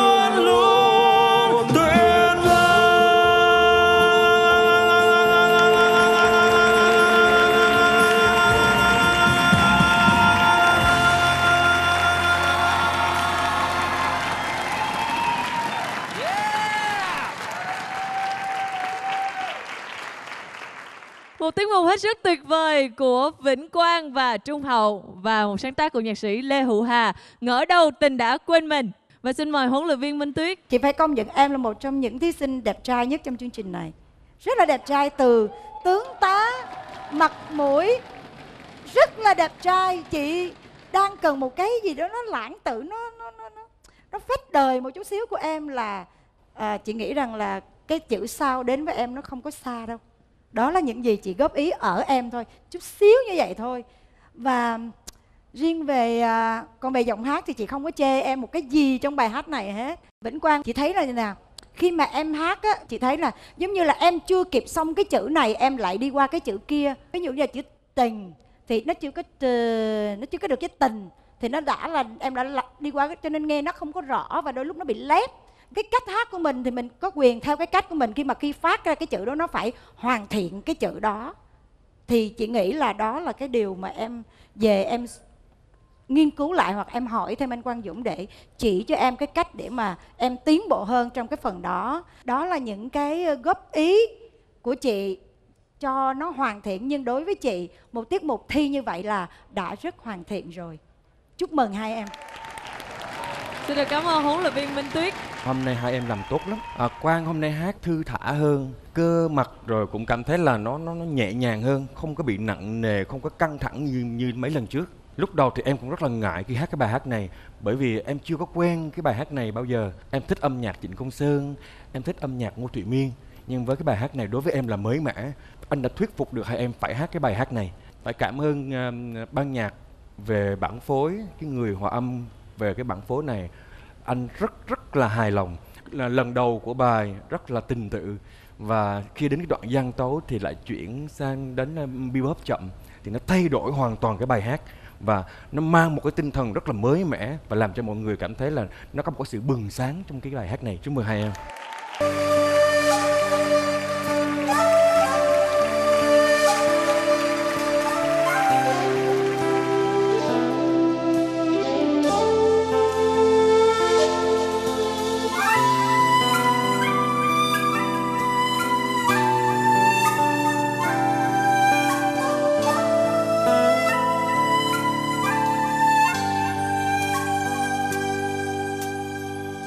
Speaker 9: một tiết mục hết sức tuyệt vời của Vĩnh Quang và Trung Hậu và một sáng tác của nhạc sĩ Lê Hữu Hà, Ngỡ đâu tình đã quên mình. Và xin mời huấn luyện viên Minh Tuyết.
Speaker 5: Chị phải công nhận em là một trong những thí sinh đẹp trai nhất trong chương trình này. Rất là đẹp trai, từ tướng tá, mặt mũi, rất là đẹp trai. Chị đang cần một cái gì đó nó lãng tử, nó nó nó nó, nó phết đời một chút xíu của em là à, chị nghĩ rằng là cái chữ sao đến với em nó không có xa đâu. Đó là những gì chị góp ý ở em thôi, chút xíu như vậy thôi. Và riêng về à, còn về giọng hát thì chị không có chê em một cái gì trong bài hát này hết. Vĩnh Quang, chị thấy là như nào? Khi mà em hát á, chị thấy là giống như là em chưa kịp xong cái chữ này em lại đi qua cái chữ kia. Ví dụ như là chữ tình thì nó chưa có nó chưa có được cái tình thì nó đã là em đã đi qua, cho nên nghe nó không có rõ và đôi lúc nó bị lép. Cái cách hát của mình thì mình có quyền theo cái cách của mình, khi mà khi phát ra cái chữ đó nó phải hoàn thiện cái chữ đó. Thì chị nghĩ là đó là cái điều mà em về em nghiên cứu lại hoặc em hỏi thêm anh Quang Dũng để chỉ cho em cái cách để mà em tiến bộ hơn trong cái phần đó. Đó là những cái góp ý của chị cho nó hoàn thiện, nhưng đối với chị một tiết mục thi như vậy là đã rất hoàn thiện rồi. Chúc mừng hai em.
Speaker 9: Xin được cảm ơn huấn luyện viên Minh Tuyết.
Speaker 4: Hôm nay hai em làm tốt lắm. À, Quang hôm nay hát thư thả hơn, cơ mặt rồi cũng cảm thấy là nó nó nó nhẹ nhàng hơn, không có bị nặng nề, không có căng thẳng như như mấy lần trước. Lúc đầu thì em cũng rất là ngại khi hát cái bài hát này, bởi vì em chưa có quen cái bài hát này bao giờ. Em thích âm nhạc Trịnh Công Sơn, em thích âm nhạc Ngô Thụy Miên, nhưng với cái bài hát này đối với em là mới mẻ. Anh đã thuyết phục được hai em phải hát cái bài hát này. Phải cảm ơn uh, ban nhạc về bản phối, cái người hòa âm về cái bản phối này. Anh rất rất là hài lòng. Là lần đầu của bài rất là tình tự, và khi đến cái đoạn gian tấu thì lại chuyển sang đến bebop chậm, thì nó thay đổi hoàn toàn cái bài hát và nó mang một cái tinh thần rất là mới mẻ và làm cho mọi người cảm thấy là nó có một cái sự bừng sáng trong cái bài hát này. Chúc mừng hai em.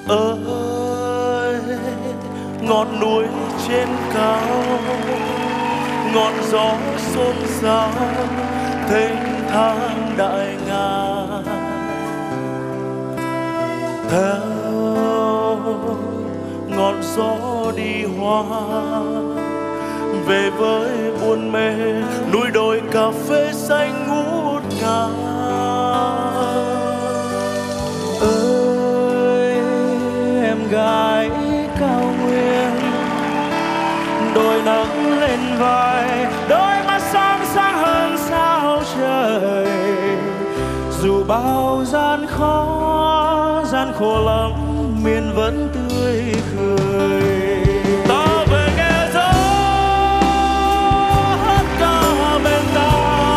Speaker 1: ơi ngọn núi trên cao, ngọn gió xôn xao thênh thang đại ngàn, theo ngọn gió đi hoa về với buôn mê núi đồi cà phê xanh ngút ngàn. Ơi em gái cao nguyên, đôi nắng lên vai, đôi mắt sáng sáng hơn sao trời. Dù bao gian khó gian khổ lắm, miền vẫn tươi cười. Ta về nghe gió hát ca bên ta,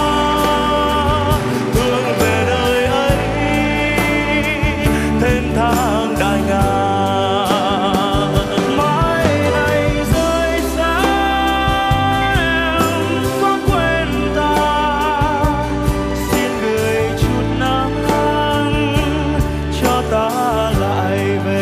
Speaker 1: hướng về nơi ấy thênh thang đại ngàn. Mai này rơi xa em có quên ta, xin gửi chút nắng cho ta lại về.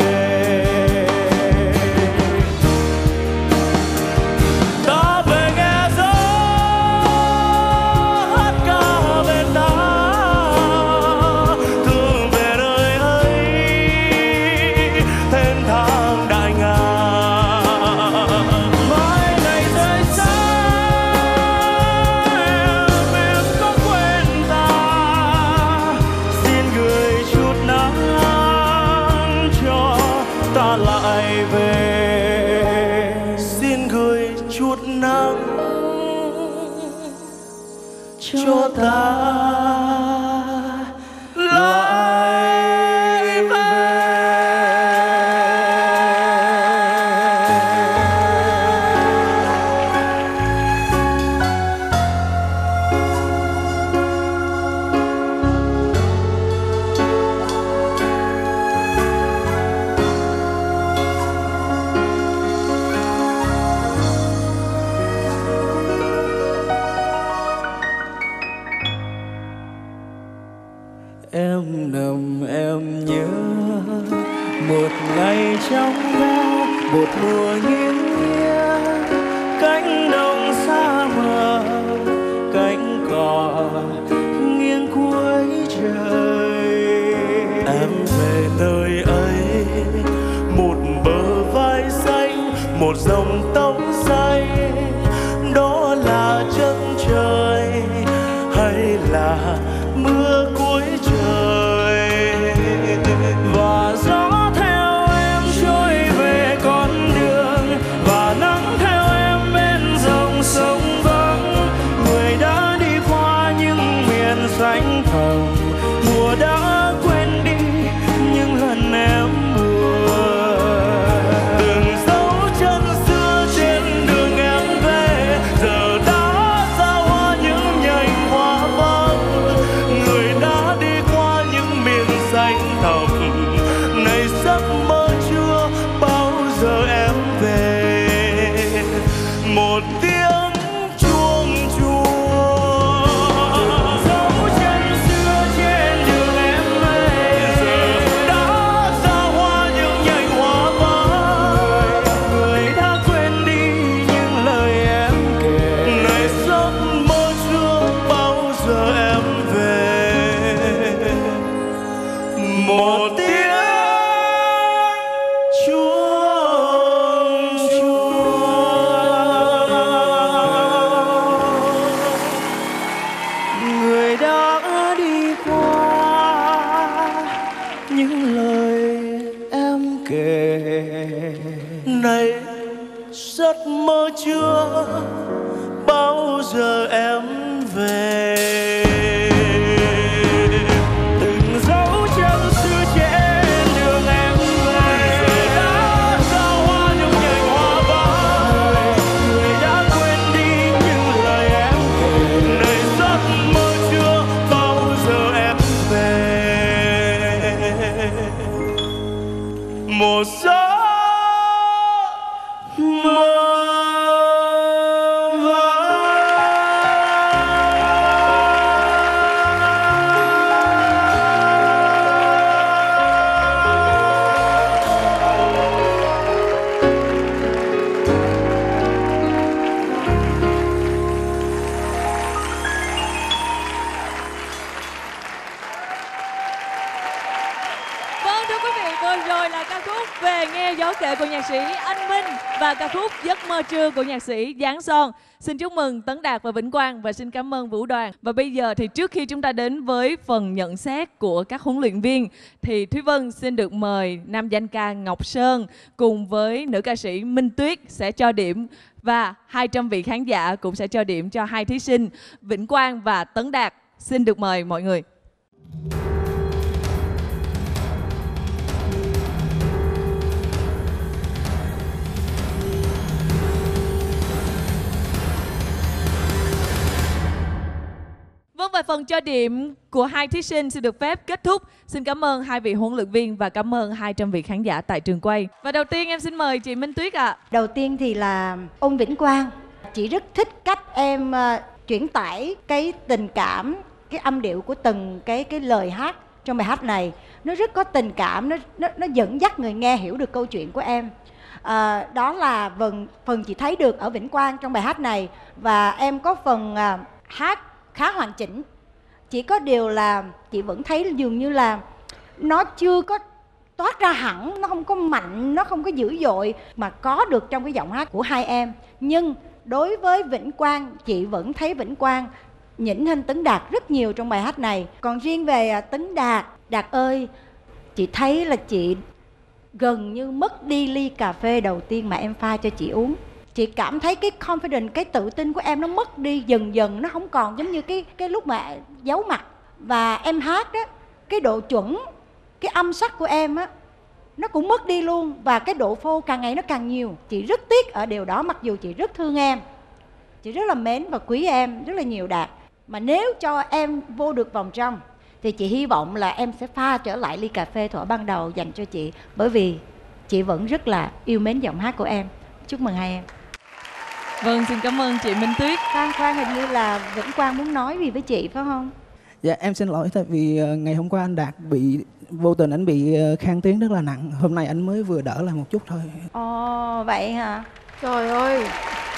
Speaker 1: Cho ta lại về.
Speaker 11: Em nằm em nhớ một ngày trong veo, một mùa nghiêng nghiêng, cánh đồng xa mờ, cánh cỏ nghiêng cuối trời.
Speaker 1: Em về nơi ấy, một bờ vai xanh, một dòng tóc xanh, đó là chân trời hay là mưa cuối trời. Và gió theo em trôi về con đường, và nắng theo em bên dòng sông vắng. Người đã đi qua những miền xanh thẳm, mùa đã quên đi những lần em buồn. Từng dấu chân xưa trên đường em về, giờ đã ra hoa những nhành hoa vàng. Người đã đi qua những miền xanh thẳm, này giấc mơ chưa bao giờ em về. Một tiếng chuông chùa, dấu chân xưa
Speaker 9: về nghe gió kể của nhạc sĩ Anh Minh và ca khúc Giấc mơ trưa của nhạc sĩ Giáng Son. Xin chúc mừng Tấn Đạt và Vĩnh Quang và xin cảm ơn Vũ Đoàn. Và bây giờ thì trước khi chúng ta đến với phần nhận xét của các huấn luyện viên thì Thúy Vân xin được mời nam danh ca Ngọc Sơn cùng với nữ ca sĩ Minh Tuyết sẽ cho điểm và hai trăm vị khán giả cũng sẽ cho điểm cho hai thí sinh Vĩnh Quang và Tấn Đạt. Xin được mời mọi người. Vâng, và phần cho điểm của hai thí sinh xin được phép kết thúc. Xin cảm ơn hai vị huấn luyện viên và cảm ơn hai trăm vị khán giả tại trường quay. Và đầu tiên em xin mời chị Minh Tuyết ạ. À.
Speaker 5: Đầu tiên thì là ông Vĩnh Quang. Chị rất thích cách em uh, chuyển tải cái tình cảm, cái âm điệu của từng cái cái lời hát trong bài hát này. Nó rất có tình cảm, nó nó, nó dẫn dắt người nghe hiểu được câu chuyện của em. À, đó là phần, phần chị thấy được ở Vĩnh Quang trong bài hát này. Và em có phần uh, hát khá hoàn chỉnh. Chỉ có điều là chị vẫn thấy dường như là nó chưa có toát ra hẳn, nó không có mạnh, nó không có dữ dội mà có được trong cái giọng hát của hai em. Nhưng đối với Vĩnh Quang, chị vẫn thấy Vĩnh Quang nhỉnh hơn Tấn Đạt rất nhiều trong bài hát này. Còn riêng về Tấn Đạt, Đạt ơi, chị thấy là chị gần như mất đi ly cà phê đầu tiên mà em pha cho chị uống. Chị cảm thấy cái confidence, cái tự tin của em nó mất đi dần dần, nó không còn giống như cái cái lúc mà giấu mặt. Và em hát đó, cái độ chuẩn, cái âm sắc của em á, nó cũng mất đi luôn. Và cái độ phô càng ngày nó càng nhiều. Chị rất tiếc ở điều đó, mặc dù chị rất thương em, chị rất là mến và quý em rất là nhiều Đạt. Mà nếu cho em vô được vòng trong thì chị hy vọng là em sẽ pha trở lại ly cà phê thuở ban đầu dành cho chị. Bởi vì chị vẫn rất là yêu mến giọng hát của em. Chúc mừng hai em.
Speaker 9: Vâng, xin cảm ơn chị Minh Tuyết.
Speaker 5: Khoan khoan, hình như là Vĩnh Quang muốn nói gì với chị phải không?
Speaker 7: Dạ em xin lỗi, tại vì ngày hôm qua anh Đạt bị vô tình anh bị khang tiếng rất là nặng. Hôm nay anh mới vừa đỡ lại một chút thôi.
Speaker 5: Ồ, vậy hả?
Speaker 2: Trời ơi,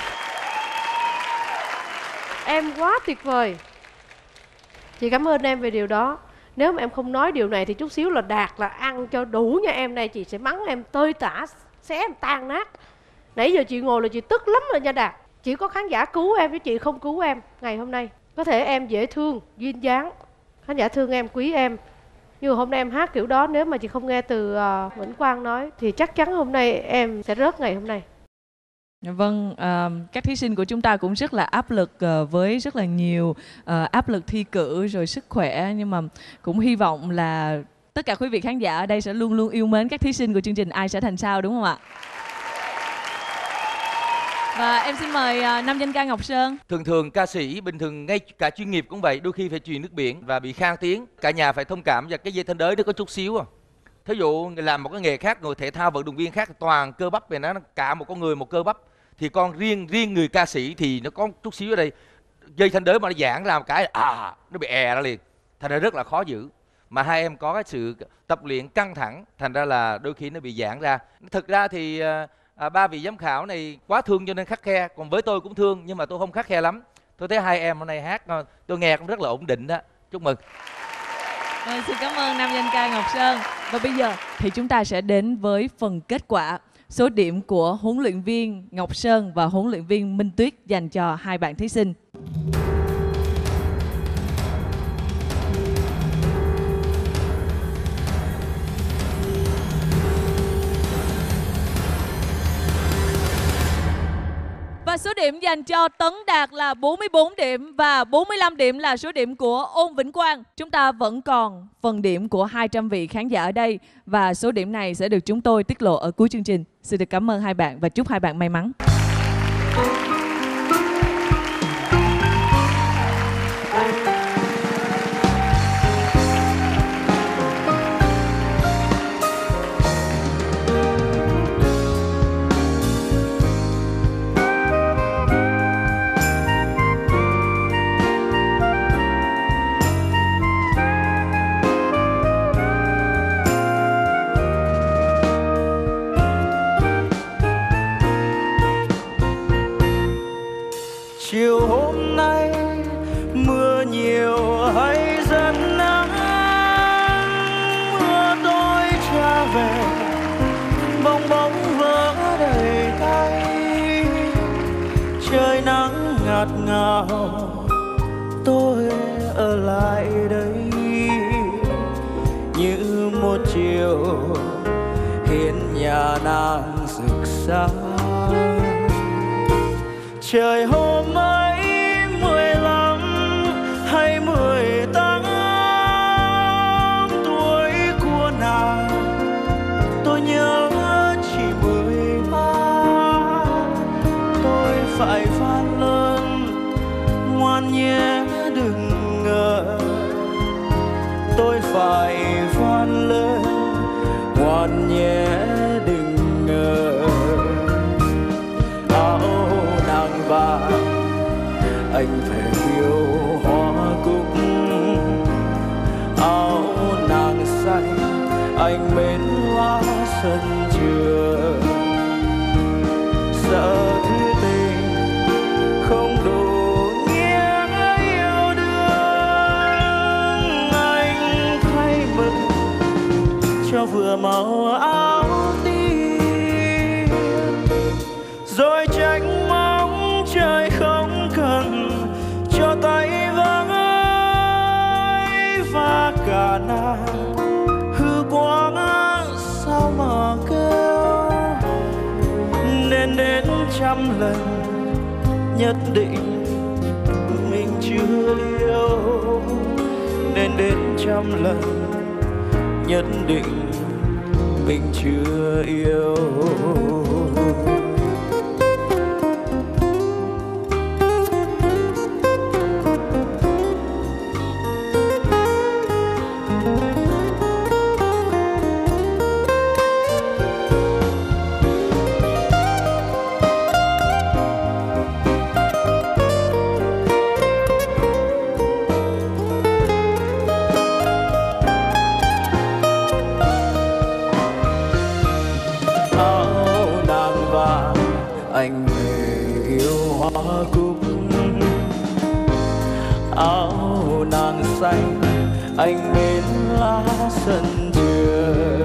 Speaker 2: em quá tuyệt vời. Chị cảm ơn em về điều đó. Nếu mà em không nói điều này thì chút xíu là Đạt là ăn cho đủ nha em đây. Chị sẽ mắng em tơi tả, xé em tan nát. Nãy giờ chị ngồi là chị tức lắm rồi nha Đạt. Chỉ có khán giả cứu em chứ chị không cứu em ngày hôm nay. Có thể em dễ thương, duyên dáng, khán giả thương em, quý em. Nhưng hôm nay em hát kiểu đó, nếu mà chị không nghe từ uh, Vĩnh Quang nói thì chắc chắn hôm nay em sẽ rớt ngày hôm nay.
Speaker 9: Vâng, uh, các thí sinh của chúng ta cũng rất là áp lực uh, với rất là nhiều uh, áp lực thi cử rồi sức khỏe. Nhưng mà cũng hy vọng là tất cả quý vị khán giả ở đây sẽ luôn luôn yêu mến các thí sinh của chương trình Ai Sẽ Thành Sao, đúng không ạ? Và em xin mời uh, nam danh ca Ngọc Sơn.
Speaker 6: Thường thường ca sĩ bình thường ngay cả chuyên nghiệp cũng vậy, đôi khi phải truyền nước biển và bị khang tiếng. Cả nhà phải thông cảm và cái dây thanh đới nó có chút xíu à. Thí dụ làm một cái nghề khác, người thể thao vận động viên khác toàn cơ bắp về nó, cả một con người một cơ bắp. Thì con riêng riêng người ca sĩ thì nó có chút xíu ở đây. Dây thanh đới mà nó giãn làm cái à nó bị è ra liền. Thành ra rất là khó giữ. Mà hai em có cái sự tập luyện căng thẳng, thành ra là đôi khi nó bị giãn ra. Thực ra thì à, ba vị giám khảo này quá thương cho nên khắt khe. Còn với tôi cũng thương nhưng mà tôi không khắt khe lắm. Tôi thấy hai em hôm nay hát tôi nghe cũng rất là ổn định đó. Chúc mừng.
Speaker 9: Vâng, xin cảm ơn nam danh ca Ngọc Sơn. Và bây giờ thì chúng ta sẽ đến với phần kết quả. Số điểm của huấn luyện viên Ngọc Sơn và huấn luyện viên Minh Tuyết dành cho hai bạn thí sinh. Và số điểm dành cho Tấn Đạt là bốn mươi bốn điểm và bốn mươi lăm điểm là số điểm của Ôn Vĩnh Quang. Chúng ta vẫn còn phần điểm của hai trăm vị khán giả ở đây và số điểm này sẽ được chúng tôi tiết lộ ở cuối chương trình. Xin được cảm ơn hai bạn và chúc hai bạn may mắn.
Speaker 1: chiều hôm nay mưa nhiều lại đây như một chiều hiên nhà nàng rực sáng. Trời hôm ấy mười lăm hay mười tám tuổi của nàng, tôi nhớ chỉ mười ba. Tôi phải van lên ngoan nhé đừng ngờ, tôi phải van lên ngoan nhé đừng ngờ. Áo nàng vàng anh phải yêu hoa cúc, áo nàng xanh anh mến hoa sân trường. Sợ thứ tình không đủ nghĩa yêu đương, anh thay mừng cho vừa màu áo tím, rồi trách mong trời không cần cho tay vắng ấy. Và cả nàng hư quá sao mà kêu, nên đến trăm lần nhất định mình chưa yêu, nên đến trăm lần nhất định mình chưa yêu. Anh về yêu hoa cúc, áo nàng xanh anh mến lá sân trường.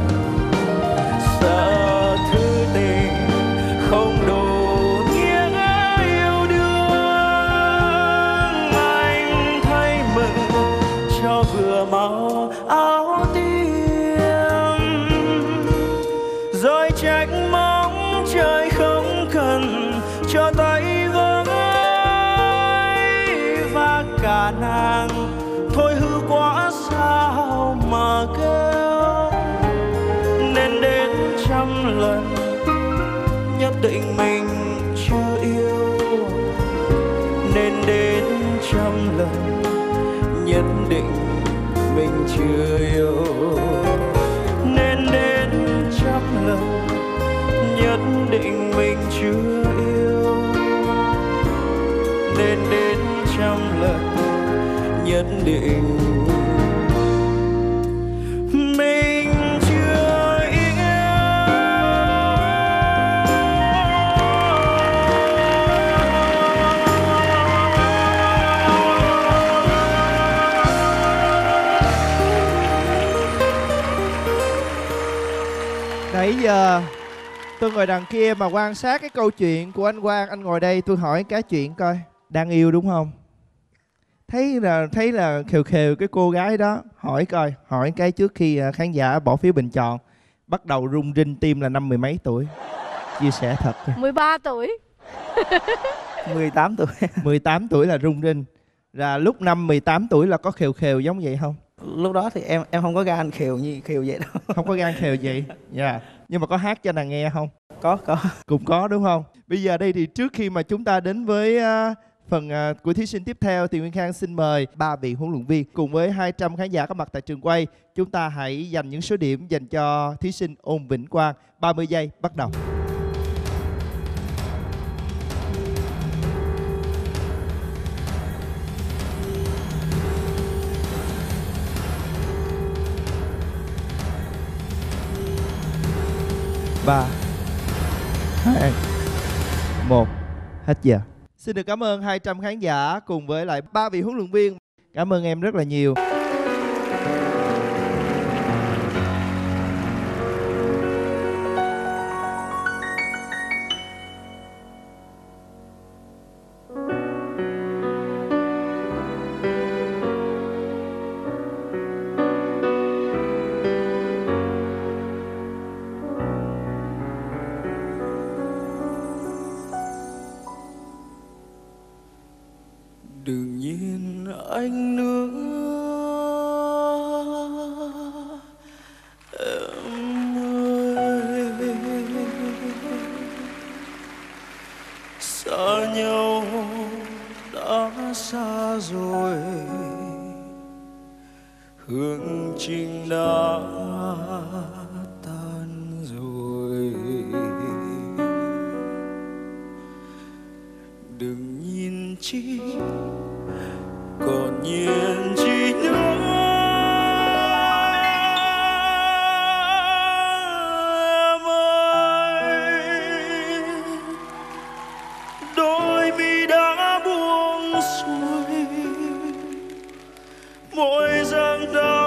Speaker 1: Sợ thứ tình không đủ nghĩa yêu đương, anh thấy mừng cho vừa màu áo tím, rồi trách mong trời không cần cho tay vắng ấy. Và cả nàng thôi hư quá sao mà kêu, nên đến trăm lần nhất định mình chưa yêu, nên đến trăm lần nhất định mình chưa yêu, nên đến trăm lần nhất định mình chưa yêu, nên đến trăm lần nhất định mình chưa yêu.
Speaker 3: Nãy giờ tôi ngồi đằng kia mà quan sát cái câu chuyện của anh Quang, anh ngồi đây tôi hỏi cái chuyện coi, đang yêu đúng không? Thấy là thấy là khều khều cái cô gái đó, hỏi coi, hỏi cái trước khi khán giả bỏ phiếu bình chọn. Bắt đầu rung rinh tim là năm mười mấy tuổi. Chia sẻ thật.
Speaker 2: mười ba tuổi.
Speaker 7: mười tám tuổi.
Speaker 3: mười tám tuổi là rung rinh. Là lúc năm mười tám tuổi là có khều khều giống vậy không?
Speaker 7: Lúc đó thì em em không có gan khều như khều vậy đâu.
Speaker 3: Không có gan khều vậy. Dạ. Yeah. Nhưng mà có hát cho nàng nghe không?
Speaker 7: Có, có.
Speaker 3: Cũng có đúng không? Bây giờ đây thì trước khi mà chúng ta đến với uh, phần uh, của thí sinh tiếp theo thì Nguyên Khang xin mời ba vị huấn luyện viên cùng với hai trăm khán giả có mặt tại trường quay. Chúng ta hãy dành những số điểm dành cho thí sinh Ôn Vĩnh Quang. ba mươi giây bắt đầu. ba, hai, một, hết giờ. Xin được cảm ơn hai trăm khán giả cùng với lại ba vị huấn luyện viên. Cảm ơn em rất là nhiều.
Speaker 1: anh nữa em ơi. Xa nhau đã xa rồi, hương trình đã tan rồi. Đừng nhìn chi còn nhìn chi nữa em ơi. Đôi mi đã buông xuôi, môi răng đã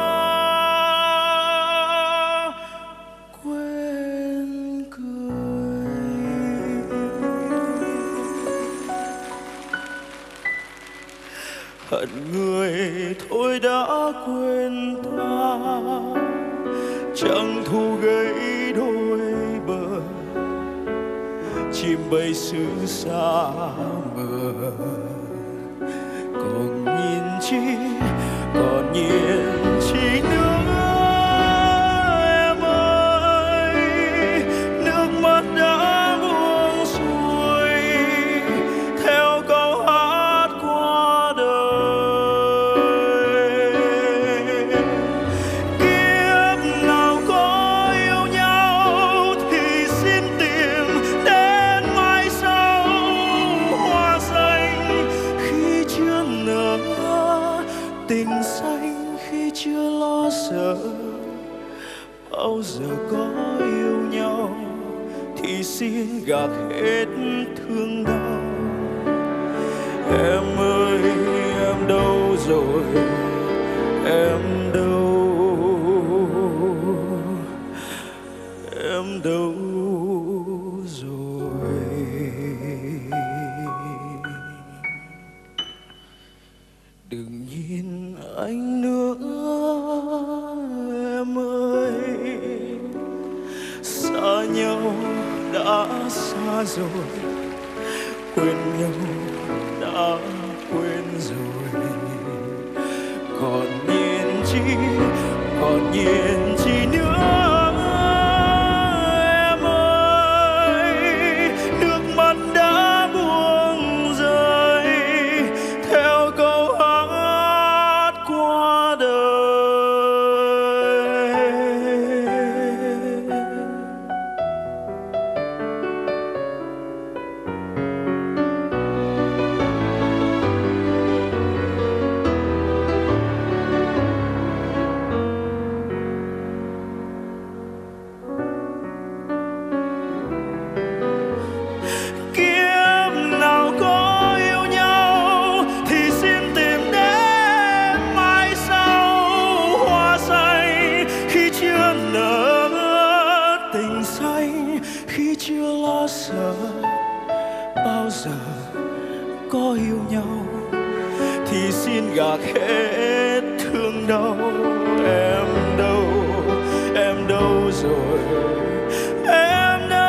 Speaker 1: quên cười. Hận người thôi đã quên ta, chẳng thù gãy đôi bờ, chim bay xứ xa mờ. Còn nhìn chi, còn nhìn chi nữa em ơi. Nước mắt đã buông xuôi theo câu hát qua đời. Kiếp nào có yêu nhau thì xin tìm đến mai sau. Hoa xanh khi chưa nở, tình xanh khi chưa lo sợ. Bao giờ có yêu nhau thì xin gạt hết thương đau. Em ơi em đâu rồi, em đâu, em đâu rồi. Đừng nhìn anh nữa em ơi. Xa nhau đã xa rồi, quên nhau đã quên rồi. Còn nhìn chi, còn nhìn chi nữa em ơi. Nước mắt đã buông rơi theo câu hát qua đời. Kiếp nào có yêu nhau thì xin tìm đến mai sau. Hoa xanh khi chưa nở, tình xanh khi chưa lo sợ. Bao giờ có yêu nhau thì xin gạt hết thương đau. Em đâu, em đâu rồi, em đâu.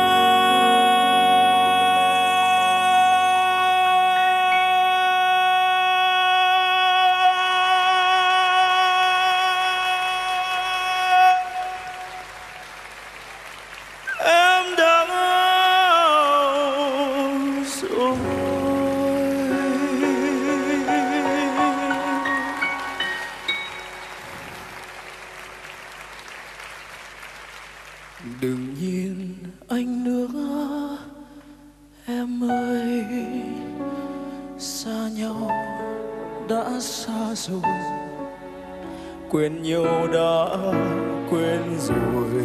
Speaker 1: Em đâu rồi. Đừng nhìn anh nữa em ơi. Xa nhau đã xa rồi, quên nhau đã quên rồi.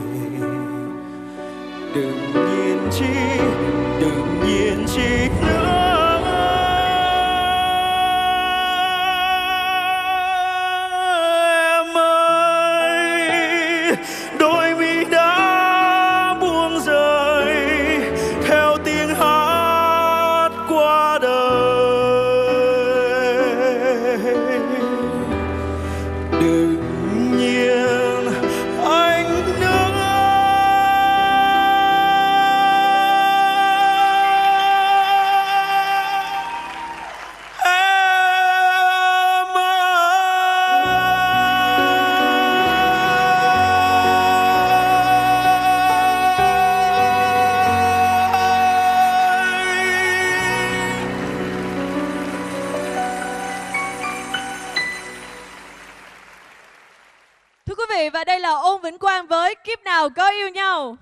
Speaker 1: Đừng nhìn chi, đừng nhìn chi nữa em ơi. Đôi mi đã buông rơi theo tiếng hát qua đời. Đừng nhìn anh nữa
Speaker 9: vị, và đây là Ôn Vĩnh Quang với Kiếp Nào Có Yêu Nhau.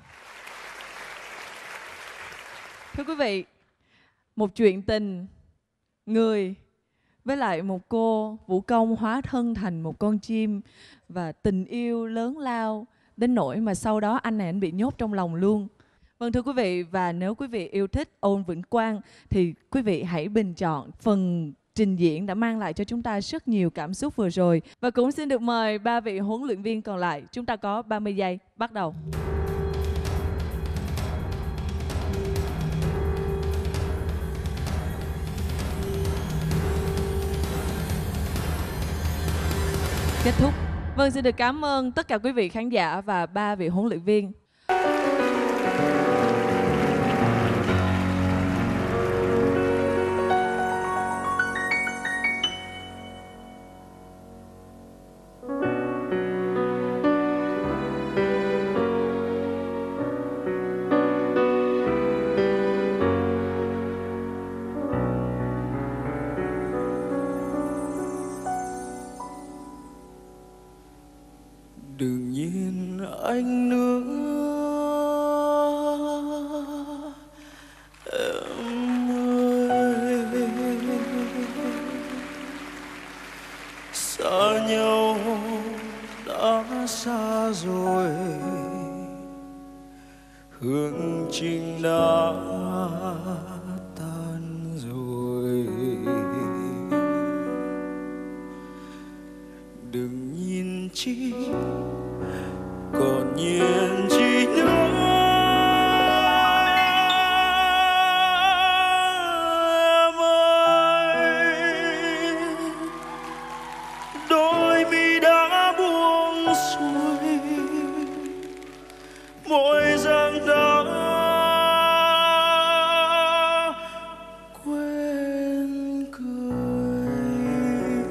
Speaker 9: Thưa quý vị, một chuyện tình người với lại một cô vũ công hóa thân thành một con chim, và tình yêu lớn lao đến nỗi mà sau đó anh này anh bị nhốt trong lòng luôn. Vâng thưa quý vị, và nếu quý vị yêu thích Ôn Vĩnh Quang thì quý vị hãy bình chọn phần trình diễn đã mang lại cho chúng ta rất nhiều cảm xúc vừa rồi. Và cũng xin được mời ba vị huấn luyện viên còn lại. Chúng ta có ba mươi giây, bắt đầu. Kết thúc. Vâng, xin được cảm ơn tất cả quý vị khán giả và ba vị huấn luyện viên.
Speaker 1: Đừng nhìn anh nữa em ơi, xa nhau đã xa rồi, hương trình đã tan rồi. Đừng nhìn chi còn nhìn chi nữa em ơi, đôi mi đã buông xuôi, môi răng đã quên cười.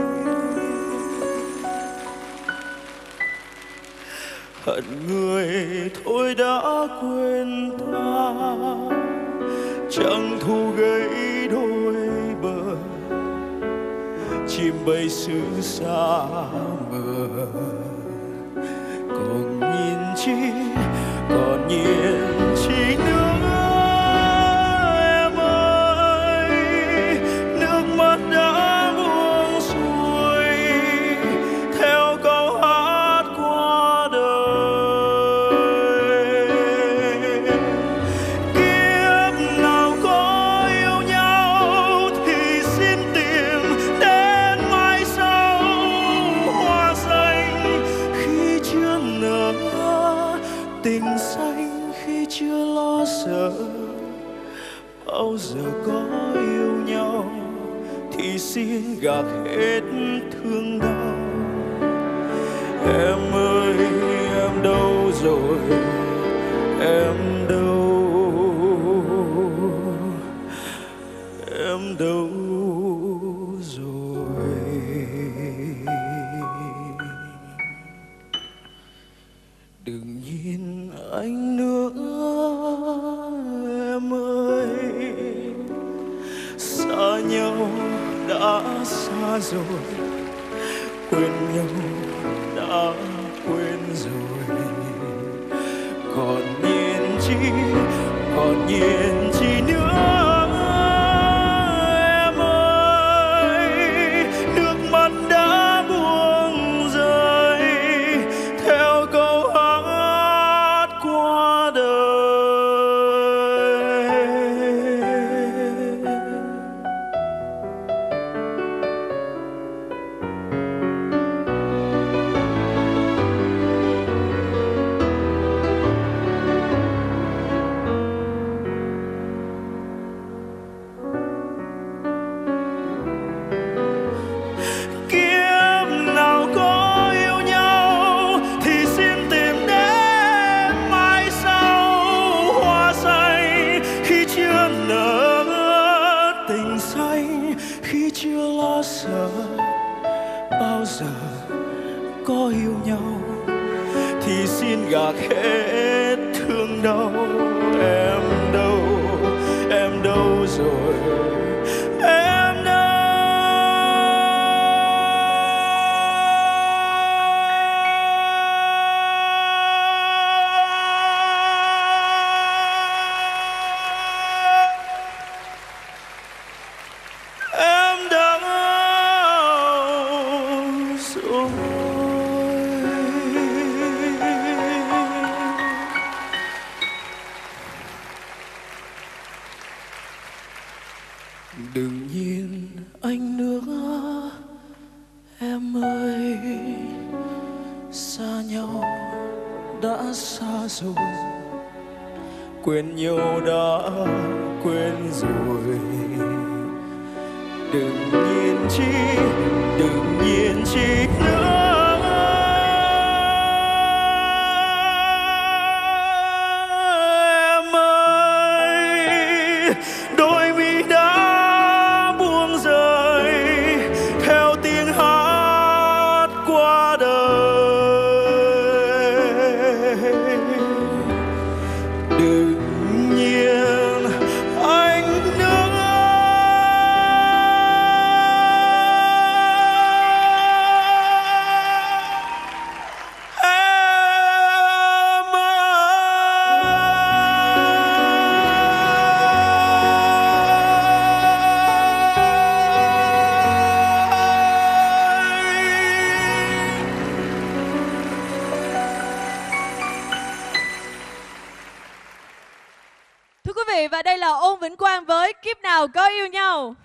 Speaker 1: Hận người thôi đã quên ta, chẳng thu gãy đôi bờ, chim bay xứ xa mờ. Còn nhìn chi, còn nhìn chi nữa em ơi, nước mắt đã buông xuôi theo câu hát qua đời. Kiếp nào có yêu nhau thì xin tìm đến mai sau, hoa xanh khi chưa nở, tình xanh khi chưa lo sợ. Bao giờ có yêu nhau thì xin gạt hết thương đau. Em ơi em đâu rồi, em đâu, em đâu rồi. Đừng nhìn anh nữa em ơi, xa nhau đã xa rồi, quên nhau đã quên rồi. Còn nhìn chi, còn nhìn chi nữa em ơi, nước mắt đã buông rơi theo câu hát qua đời. Kiếp nào có yêu nhau thì xin tìm đến mai sau, hoa xanh khi chưa nở, tình xanh khi chưa lo sợ. Bao giờ có yêu nhau thì xin gạt hết thương đau. Em đâu, em đâu rồi, em đâu. rồi, quên nhau đã quên rồi. Đừng nhìn chi, đừng nhìn chi nữa. Em ơi, đôi mi đã buông rơi theo tiếng hát qua đời. Đừng nhìn anh nữa.
Speaker 9: Thưa quý vị, và đây là Ôn Vĩnh Quang với Kiếp Nào Có Yêu Nhau.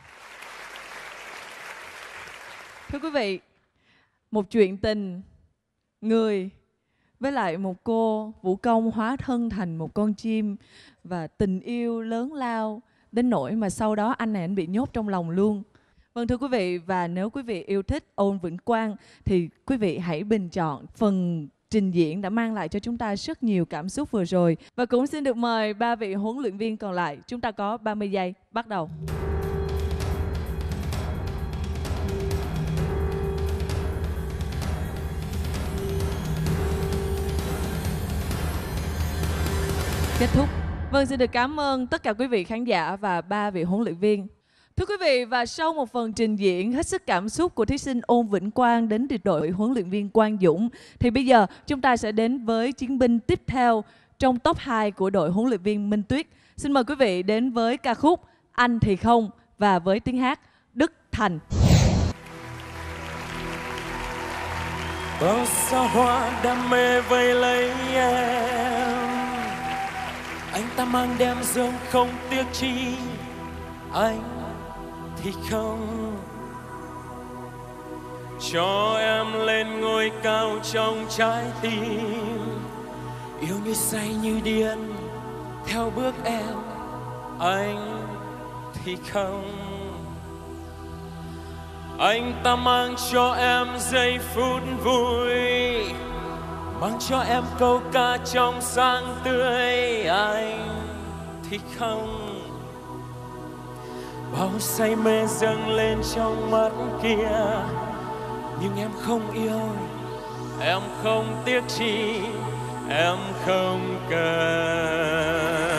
Speaker 9: Thưa quý vị, một chuyện tình người với lại một cô vũ công hóa thân thành một con chim, và tình yêu lớn lao đến nỗi mà sau đó anh này anh bị nhốt trong lòng luôn. Vâng thưa quý vị, và nếu quý vị yêu thích Ôn Vĩnh Quang thì quý vị hãy bình chọn phần trình diễn đã mang lại cho chúng ta rất nhiều cảm xúc vừa rồi. Và cũng xin được mời ba vị huấn luyện viên còn lại. Chúng ta có ba mươi giây, bắt đầu. Kết thúc. Vâng, xin được cảm ơn tất cả quý vị khán giả và ba vị huấn luyện viên. Thưa quý vị, và sau một phần trình diễn hết sức cảm xúc của thí sinh Ôn Vĩnh Quang đến từ đội huấn luyện viên Quang Dũng, thì bây giờ chúng ta sẽ đến với chiến binh tiếp theo trong top hai của đội huấn luyện viên Minh Tuyết. Xin mời quý vị đến với ca khúc Anh Thì Không và với tiếng hát Đức Thành.
Speaker 1: Bao sao hoa đam mê vây lấy em, anh ta mang đem dương không tiếc chi. Anh thì không cho em lên ngôi cao trong trái tim, yêu như say như điên theo bước em. Anh thì không, anh ta mang cho em giây phút vui, mang cho em câu ca trong sáng tươi. Anh thì không, bao say mê dâng lên trong mắt kia, nhưng em không yêu, em không tiếc chi, em không cần.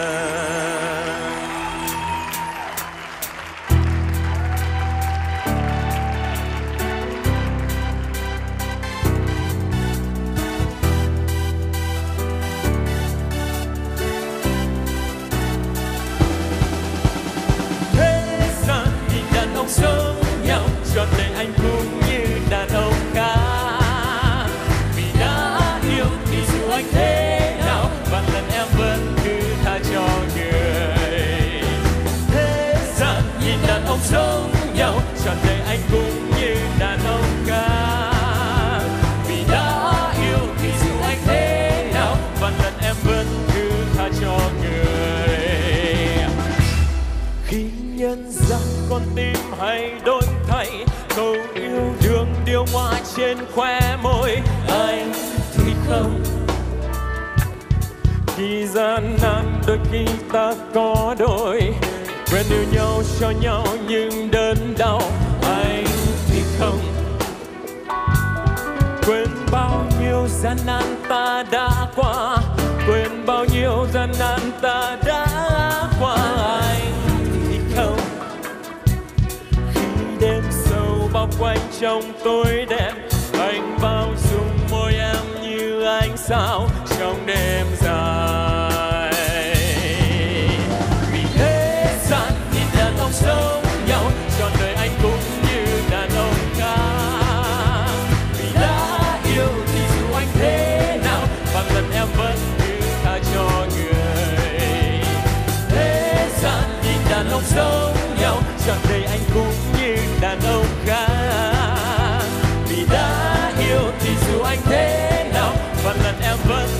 Speaker 1: Sống nhau cho đời anh cũng như đàn ông khác, vì đã yêu thì dù anh thế nào vạn lần em vẫn cứ tha cho người. Thế gian nhìn đàn ông sống nhau cho đời anh cũng như đàn ông khác, vì đã yêu thì dù anh thế nào vạn lần em vẫn cứ tha cho người. Khi nhân gian con tim hay đổi thay, câu yêu đương điêu ngoa trên khóe môi. Anh thì không, khi gian nan đôi khi ta có đôi, quên yêu nhau cho nhau nhưng đớn đau. Anh thì không, quên bao nhiêu gian nan ta đã qua, quên bao nhiêu gian nan ta đã qua. Anh thì không, đêm sâu bao quanh trong tối đen, anh bao dung môi em như ánh sao trong đêm dài. Vì thế gian nhìn đàn ông sống nhau, trọn đời anh cũng như đàn ông khác. Vì đã yêu thì dù anh thế nào, bằng lần em vẫn cứ tha cho người. Thế gian nhìn đàn ông sống nhau, trọn đời anh cũng như đàn ông khác. Vì đã yêu thì dù anh thế nào, và lần em vẫn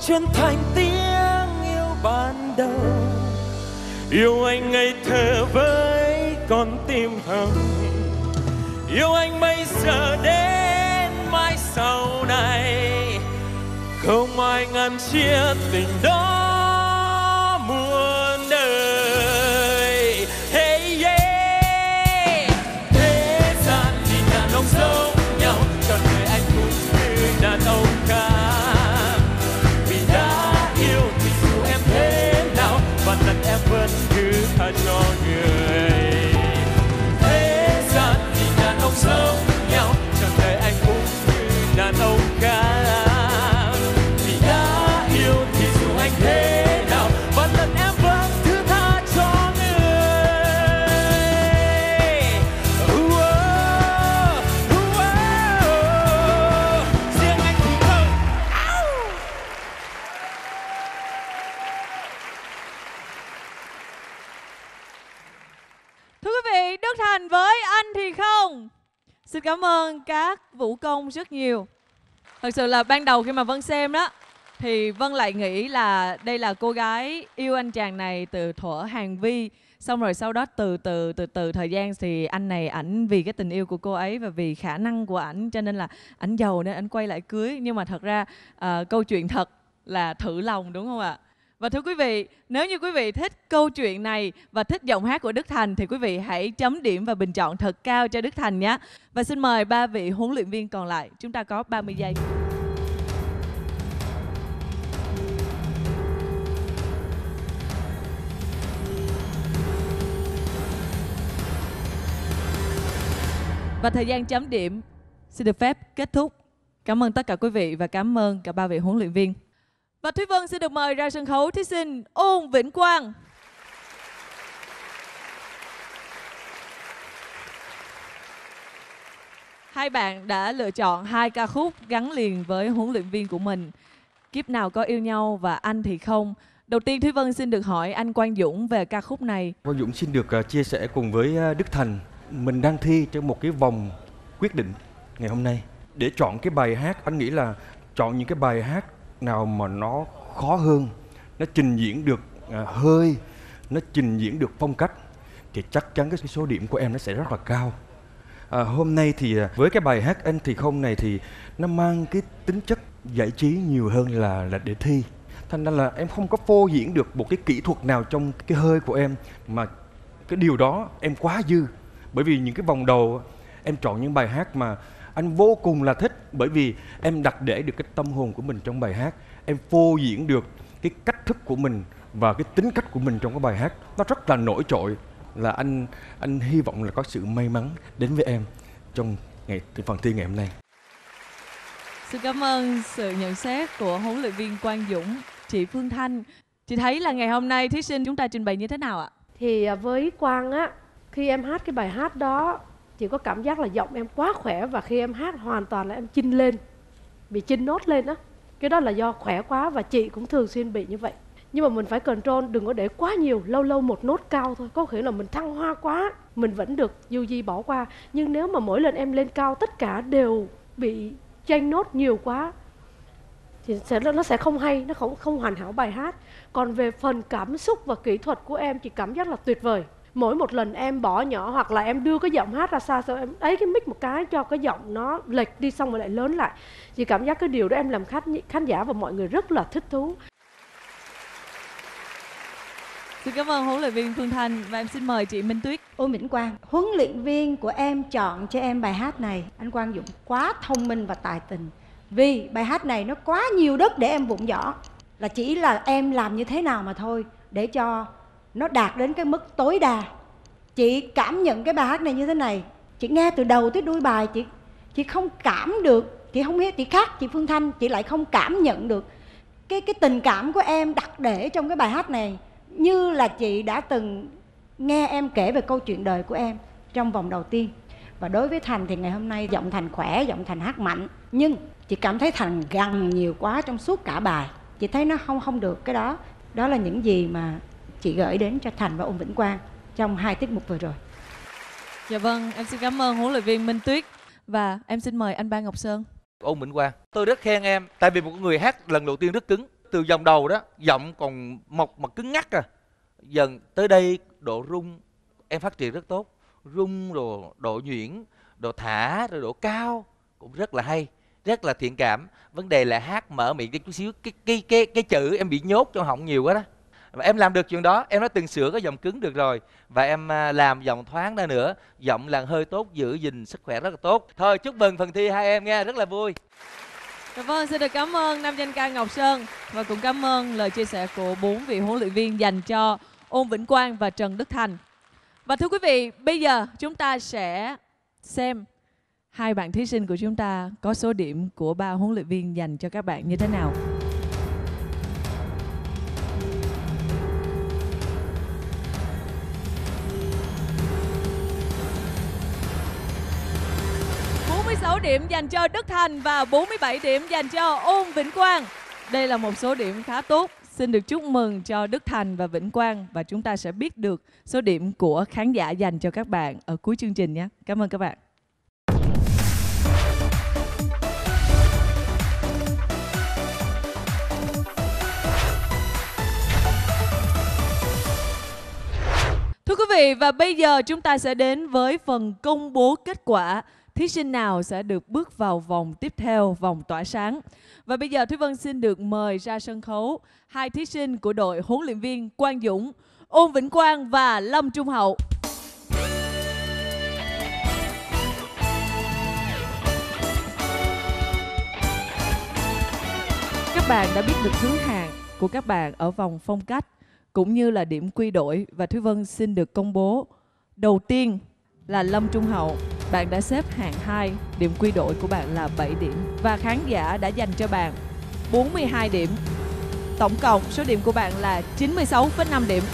Speaker 1: chân thành tiếng yêu ban đầu. Yêu anh ngây thơ với con tim hồng, yêu anh bây giờ đến mãi sau này, không ai ngăn chia tình đó muôn đời. Hey yeah, thế gian thì đàn ông giống nhau, trọn đời anh cũng như đàn ông khác. Vì đã yêu thì dù em thế nào, và lần em vẫn cứ tha cho người. Thế gian thì đàn ông giống nhau, trọn đời anh cũng như đàn ông khác. Thế nào và lần em vẫn thứ tha cho người. uh, uh, uh, uh, riêng anh thì không.
Speaker 9: Thưa quý vị, Đức Thành với Anh Thì Không. Xin cảm ơn các vũ công rất nhiều. Thật sự là ban đầu khi mà Vân xem đó thì Vân lại nghĩ là đây là cô gái yêu anh chàng này từ thuở Hàn Vi. Xong rồi sau đó từ từ từ từ thời gian thì anh này ảnh vì cái tình yêu của cô ấy và vì khả năng của ảnh cho nên là ảnh giàu nên ảnh quay lại cưới. Nhưng mà thật ra à, câu chuyện thật là thử lòng, đúng không ạ? Và thưa quý vị, nếu như quý vị thích câu chuyện này và thích giọng hát của Đức Thành thì quý vị hãy chấm điểm và bình chọn thật cao cho Đức Thành nhé. Và xin mời ba vị huấn luyện viên còn lại. Chúng ta có ba mươi giây. Và thời gian chấm điểm xin được phép kết thúc. Cảm ơn tất cả quý vị và cảm ơn cả ba vị huấn luyện viên. Và Thúy Vân xin được mời ra sân khấu thí sinh Ôn Vĩnh Quang. Hai bạn đã lựa chọn hai ca khúc gắn liền với huấn luyện viên của mình. Kiếp Nào Có Yêu Nhau và Anh Thì Không. Đầu tiên Thúy Vân xin được hỏi anh Quang Dũng về ca khúc này.
Speaker 4: Quang Dũng xin được uh, chia sẻ cùng với uh, Đức Thành. Mình đang thi trong một cái vòng quyết định ngày hôm nay. Để chọn cái bài hát, anh nghĩ là chọn những cái bài hát nào mà nó khó hơn, nó trình diễn được uh, hơi, nó trình diễn được phong cách, thì chắc chắn cái số điểm của em nó sẽ rất là cao. À, hôm nay thì uh, với cái bài hát Anh Thì Không này thì nó mang cái tính chất giải trí nhiều hơn là là để thi. Thành ra là em không có phô diễn được một cái kỹ thuật nào trong cái hơi của em, mà cái điều đó em quá dư. Bởi vì những cái vòng đầu em chọn những bài hát mà anh vô cùng là thích, bởi vì em đặt để được cái tâm hồn của mình trong bài hát, em phô diễn được cái cách thức của mình và cái tính cách của mình trong cái bài hát, nó rất là nổi trội. Là anh anh hy vọng là có sự may mắn đến với em trong ngày phần thi ngày hôm nay.
Speaker 9: Xin cảm ơn sự nhận xét của huấn luyện viên Quang Dũng. Chị Phương Thanh, chị thấy là ngày hôm nay thí sinh chúng ta trình bày như thế nào ạ?
Speaker 2: Thì với Quang á, khi em hát cái bài hát đó, chị có cảm giác là giọng em quá khỏe, và khi em hát hoàn toàn là em chinh lên, bị chinh nốt lên á. Cái đó là do khỏe quá, và chị cũng thường xuyên bị như vậy. Nhưng mà mình phải control, đừng có để quá nhiều, lâu lâu một nốt cao thôi. Có thể là mình thăng hoa quá, mình vẫn được du di bỏ qua. Nhưng nếu mà mỗi lần em lên cao tất cả đều bị chênh nốt nhiều quá thì sẽ, nó sẽ không hay, nó không, không hoàn hảo bài hát. Còn về phần cảm xúc và kỹ thuật của em, chị cảm giác là tuyệt vời. Mỗi một lần em bỏ nhỏ hoặc là em đưa cái giọng hát ra xa, sao em ấy cái mic một cái cho cái giọng nó lệch đi xong rồi lại lớn lại. Chị cảm giác cái điều đó em làm khán, khán giả và mọi người rất là thích thú.
Speaker 9: Xin cảm ơn huấn luyện viên Phương Thanh và em xin mời chị Minh Tuyết.
Speaker 5: Ôn Vĩnh Quang, huấn luyện viên của em chọn cho em bài hát này, anh Quang Dũng quá thông minh và tài tình. Vì bài hát này nó quá nhiều đất để em vụng võ, là chỉ là em làm như thế nào mà thôi để cho nó đạt đến cái mức tối đa. Chị cảm nhận cái bài hát này như thế này, chị nghe từ đầu tới đuôi bài, chị chị không cảm được, chị không biết, chị khác chị Phương Thanh, chị lại không cảm nhận được cái cái tình cảm của em đặt để trong cái bài hát này, như là chị đã từng nghe em kể về câu chuyện đời của em trong vòng đầu tiên. Và đối với Thành thì ngày hôm nay giọng Thành khỏe, giọng Thành hát mạnh, nhưng chị cảm thấy Thành gằn nhiều quá trong suốt cả bài. Chị thấy nó không không được cái đó. Đó là những gì mà chị gửi đến cho Thành và Ôn Vĩnh Quang trong hai tiết mục vừa rồi.
Speaker 9: Dạ vâng, em xin cảm ơn huấn luyện viên Minh Tuyết và em xin mời anh Ba Ngọc Sơn.
Speaker 6: Ôn Vĩnh Quang, tôi rất khen em, tại vì một người hát lần đầu tiên rất cứng. từ vòng đầu đó giọng còn mộc mà cứng ngắc à, dần tới đây độ rung em phát triển rất tốt, rung rồi độ nhuyễn, độ thả rồi độ cao cũng rất là hay, rất là thiện cảm. Vấn đề là hát mở miệng cái chút xíu, cái cái cái cái chữ em bị nhốt trong họng nhiều quá đó. Và em làm được chuyện đó, em đã từng sửa cái giọng cứng được rồi. Và em làm giọng thoáng ra nữa, giọng làn hơi tốt, giữ gìn sức khỏe rất là tốt. Thôi chúc mừng phần thi hai em nha, rất là vui.
Speaker 9: Vâng, xin được cảm ơn nam danh ca Ngọc Sơn và cũng cảm ơn lời chia sẻ của bốn vị huấn luyện viên dành cho Ôn Vĩnh Quang và Trần Đức Thành. Và thưa quý vị, bây giờ chúng ta sẽ xem hai bạn thí sinh của chúng ta có số điểm của ba huấn luyện viên dành cho các bạn như thế nào. bốn mươi sáu điểm dành cho Đức Thành và bốn mươi bảy điểm dành cho Ôn Vĩnh Quang. Đây là một số điểm khá tốt. Xin được chúc mừng cho Đức Thành và Vĩnh Quang và chúng ta sẽ biết được số điểm của khán giả dành cho các bạn ở cuối chương trình nhé. Cảm ơn các bạn. Thưa quý vị, và bây giờ chúng ta sẽ đến với phần công bố kết quả. Thí sinh nào sẽ được bước vào vòng tiếp theo, vòng tỏa sáng. Và bây giờ Thúy Vân xin được mời ra sân khấu hai thí sinh của đội huấn luyện viên Quang Dũng, Ôn Vĩnh Quang và Lâm Trung Hậu. Các bạn đã biết được thứ hạng của các bạn ở vòng phong cách cũng như là điểm quy đổi, và Thúy Vân xin được công bố. Đầu tiên là Lâm Trung Hậu, bạn đã xếp hạng hai, điểm quy đổi của bạn là bảy điểm và khán giả đã dành cho bạn bốn mươi hai điểm. Tổng cộng số điểm của bạn là chín mươi sáu phẩy năm điểm.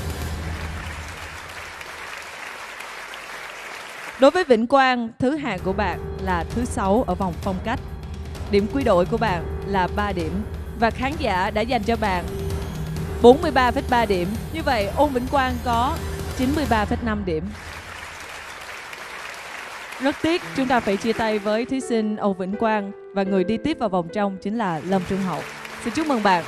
Speaker 9: Đối với Vĩnh Quang, thứ hạng của bạn là thứ sáu ở vòng phong cách. Điểm quy đổi của bạn là ba điểm và khán giả đã dành cho bạn bốn mươi ba phẩy ba điểm. Như vậy Ôn Vĩnh Quang có chín mươi ba phẩy năm điểm. Rất tiếc chúng ta phải chia tay với thí sinh Ôn Vĩnh Quang và người đi tiếp vào vòng trong chính là Lâm Trung Hậu. Xin chúc mừng bạn.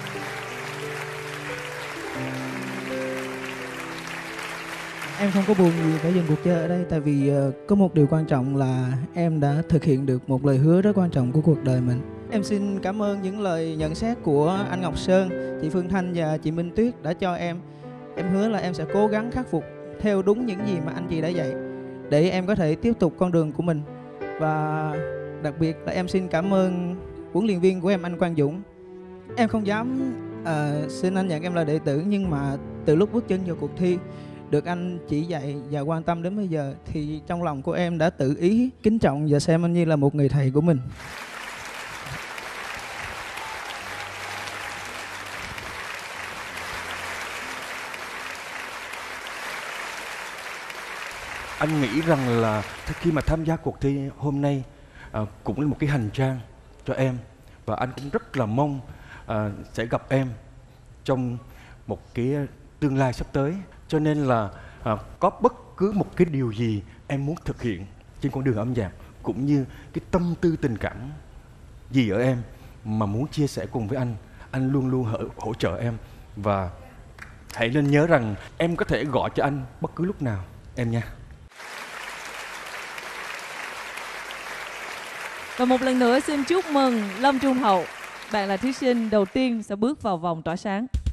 Speaker 7: Em không có buồn gì phải dừng cuộc chơi ở đây, tại vì uh, có một điều quan trọng là em đã thực hiện được một lời hứa rất quan trọng của cuộc đời mình. Em xin cảm ơn những lời nhận xét của anh Ngọc Sơn, chị Phương Thanh và chị Minh Tuyết đã cho em. Em hứa là em sẽ cố gắng khắc phục theo đúng những gì mà anh chị đã dạy để em có thể tiếp tục con đường của mình. Và đặc biệt là em xin cảm ơn huấn luyện viên của em, anh Quang Dũng. Em không dám uh, xin anh nhận em là đệ tử, nhưng mà từ lúc bước chân vào cuộc thi, được anh chỉ dạy và quan tâm đến bây giờ, thì trong lòng của em đã tự ý kính trọng và xem anh như là một người thầy của mình.
Speaker 4: Anh nghĩ rằng là khi mà tham gia cuộc thi hôm nay à, cũng là một cái hành trang cho em, và anh cũng rất là mong à, sẽ gặp em trong một cái tương lai sắp tới. Cho nên là à, có bất cứ một cái điều gì em muốn thực hiện trên con đường âm nhạc, cũng như cái tâm tư tình cảm gì ở em mà muốn chia sẻ cùng với anh, anh luôn luôn hỗ, hỗ trợ em. Và hãy nên nhớ rằng em có thể gọi cho anh bất cứ lúc nào em nha.
Speaker 9: Và một lần nữa xin chúc mừng Lâm Trung Hậu. Bạn là thí sinh đầu tiên sẽ bước vào vòng tỏa sáng.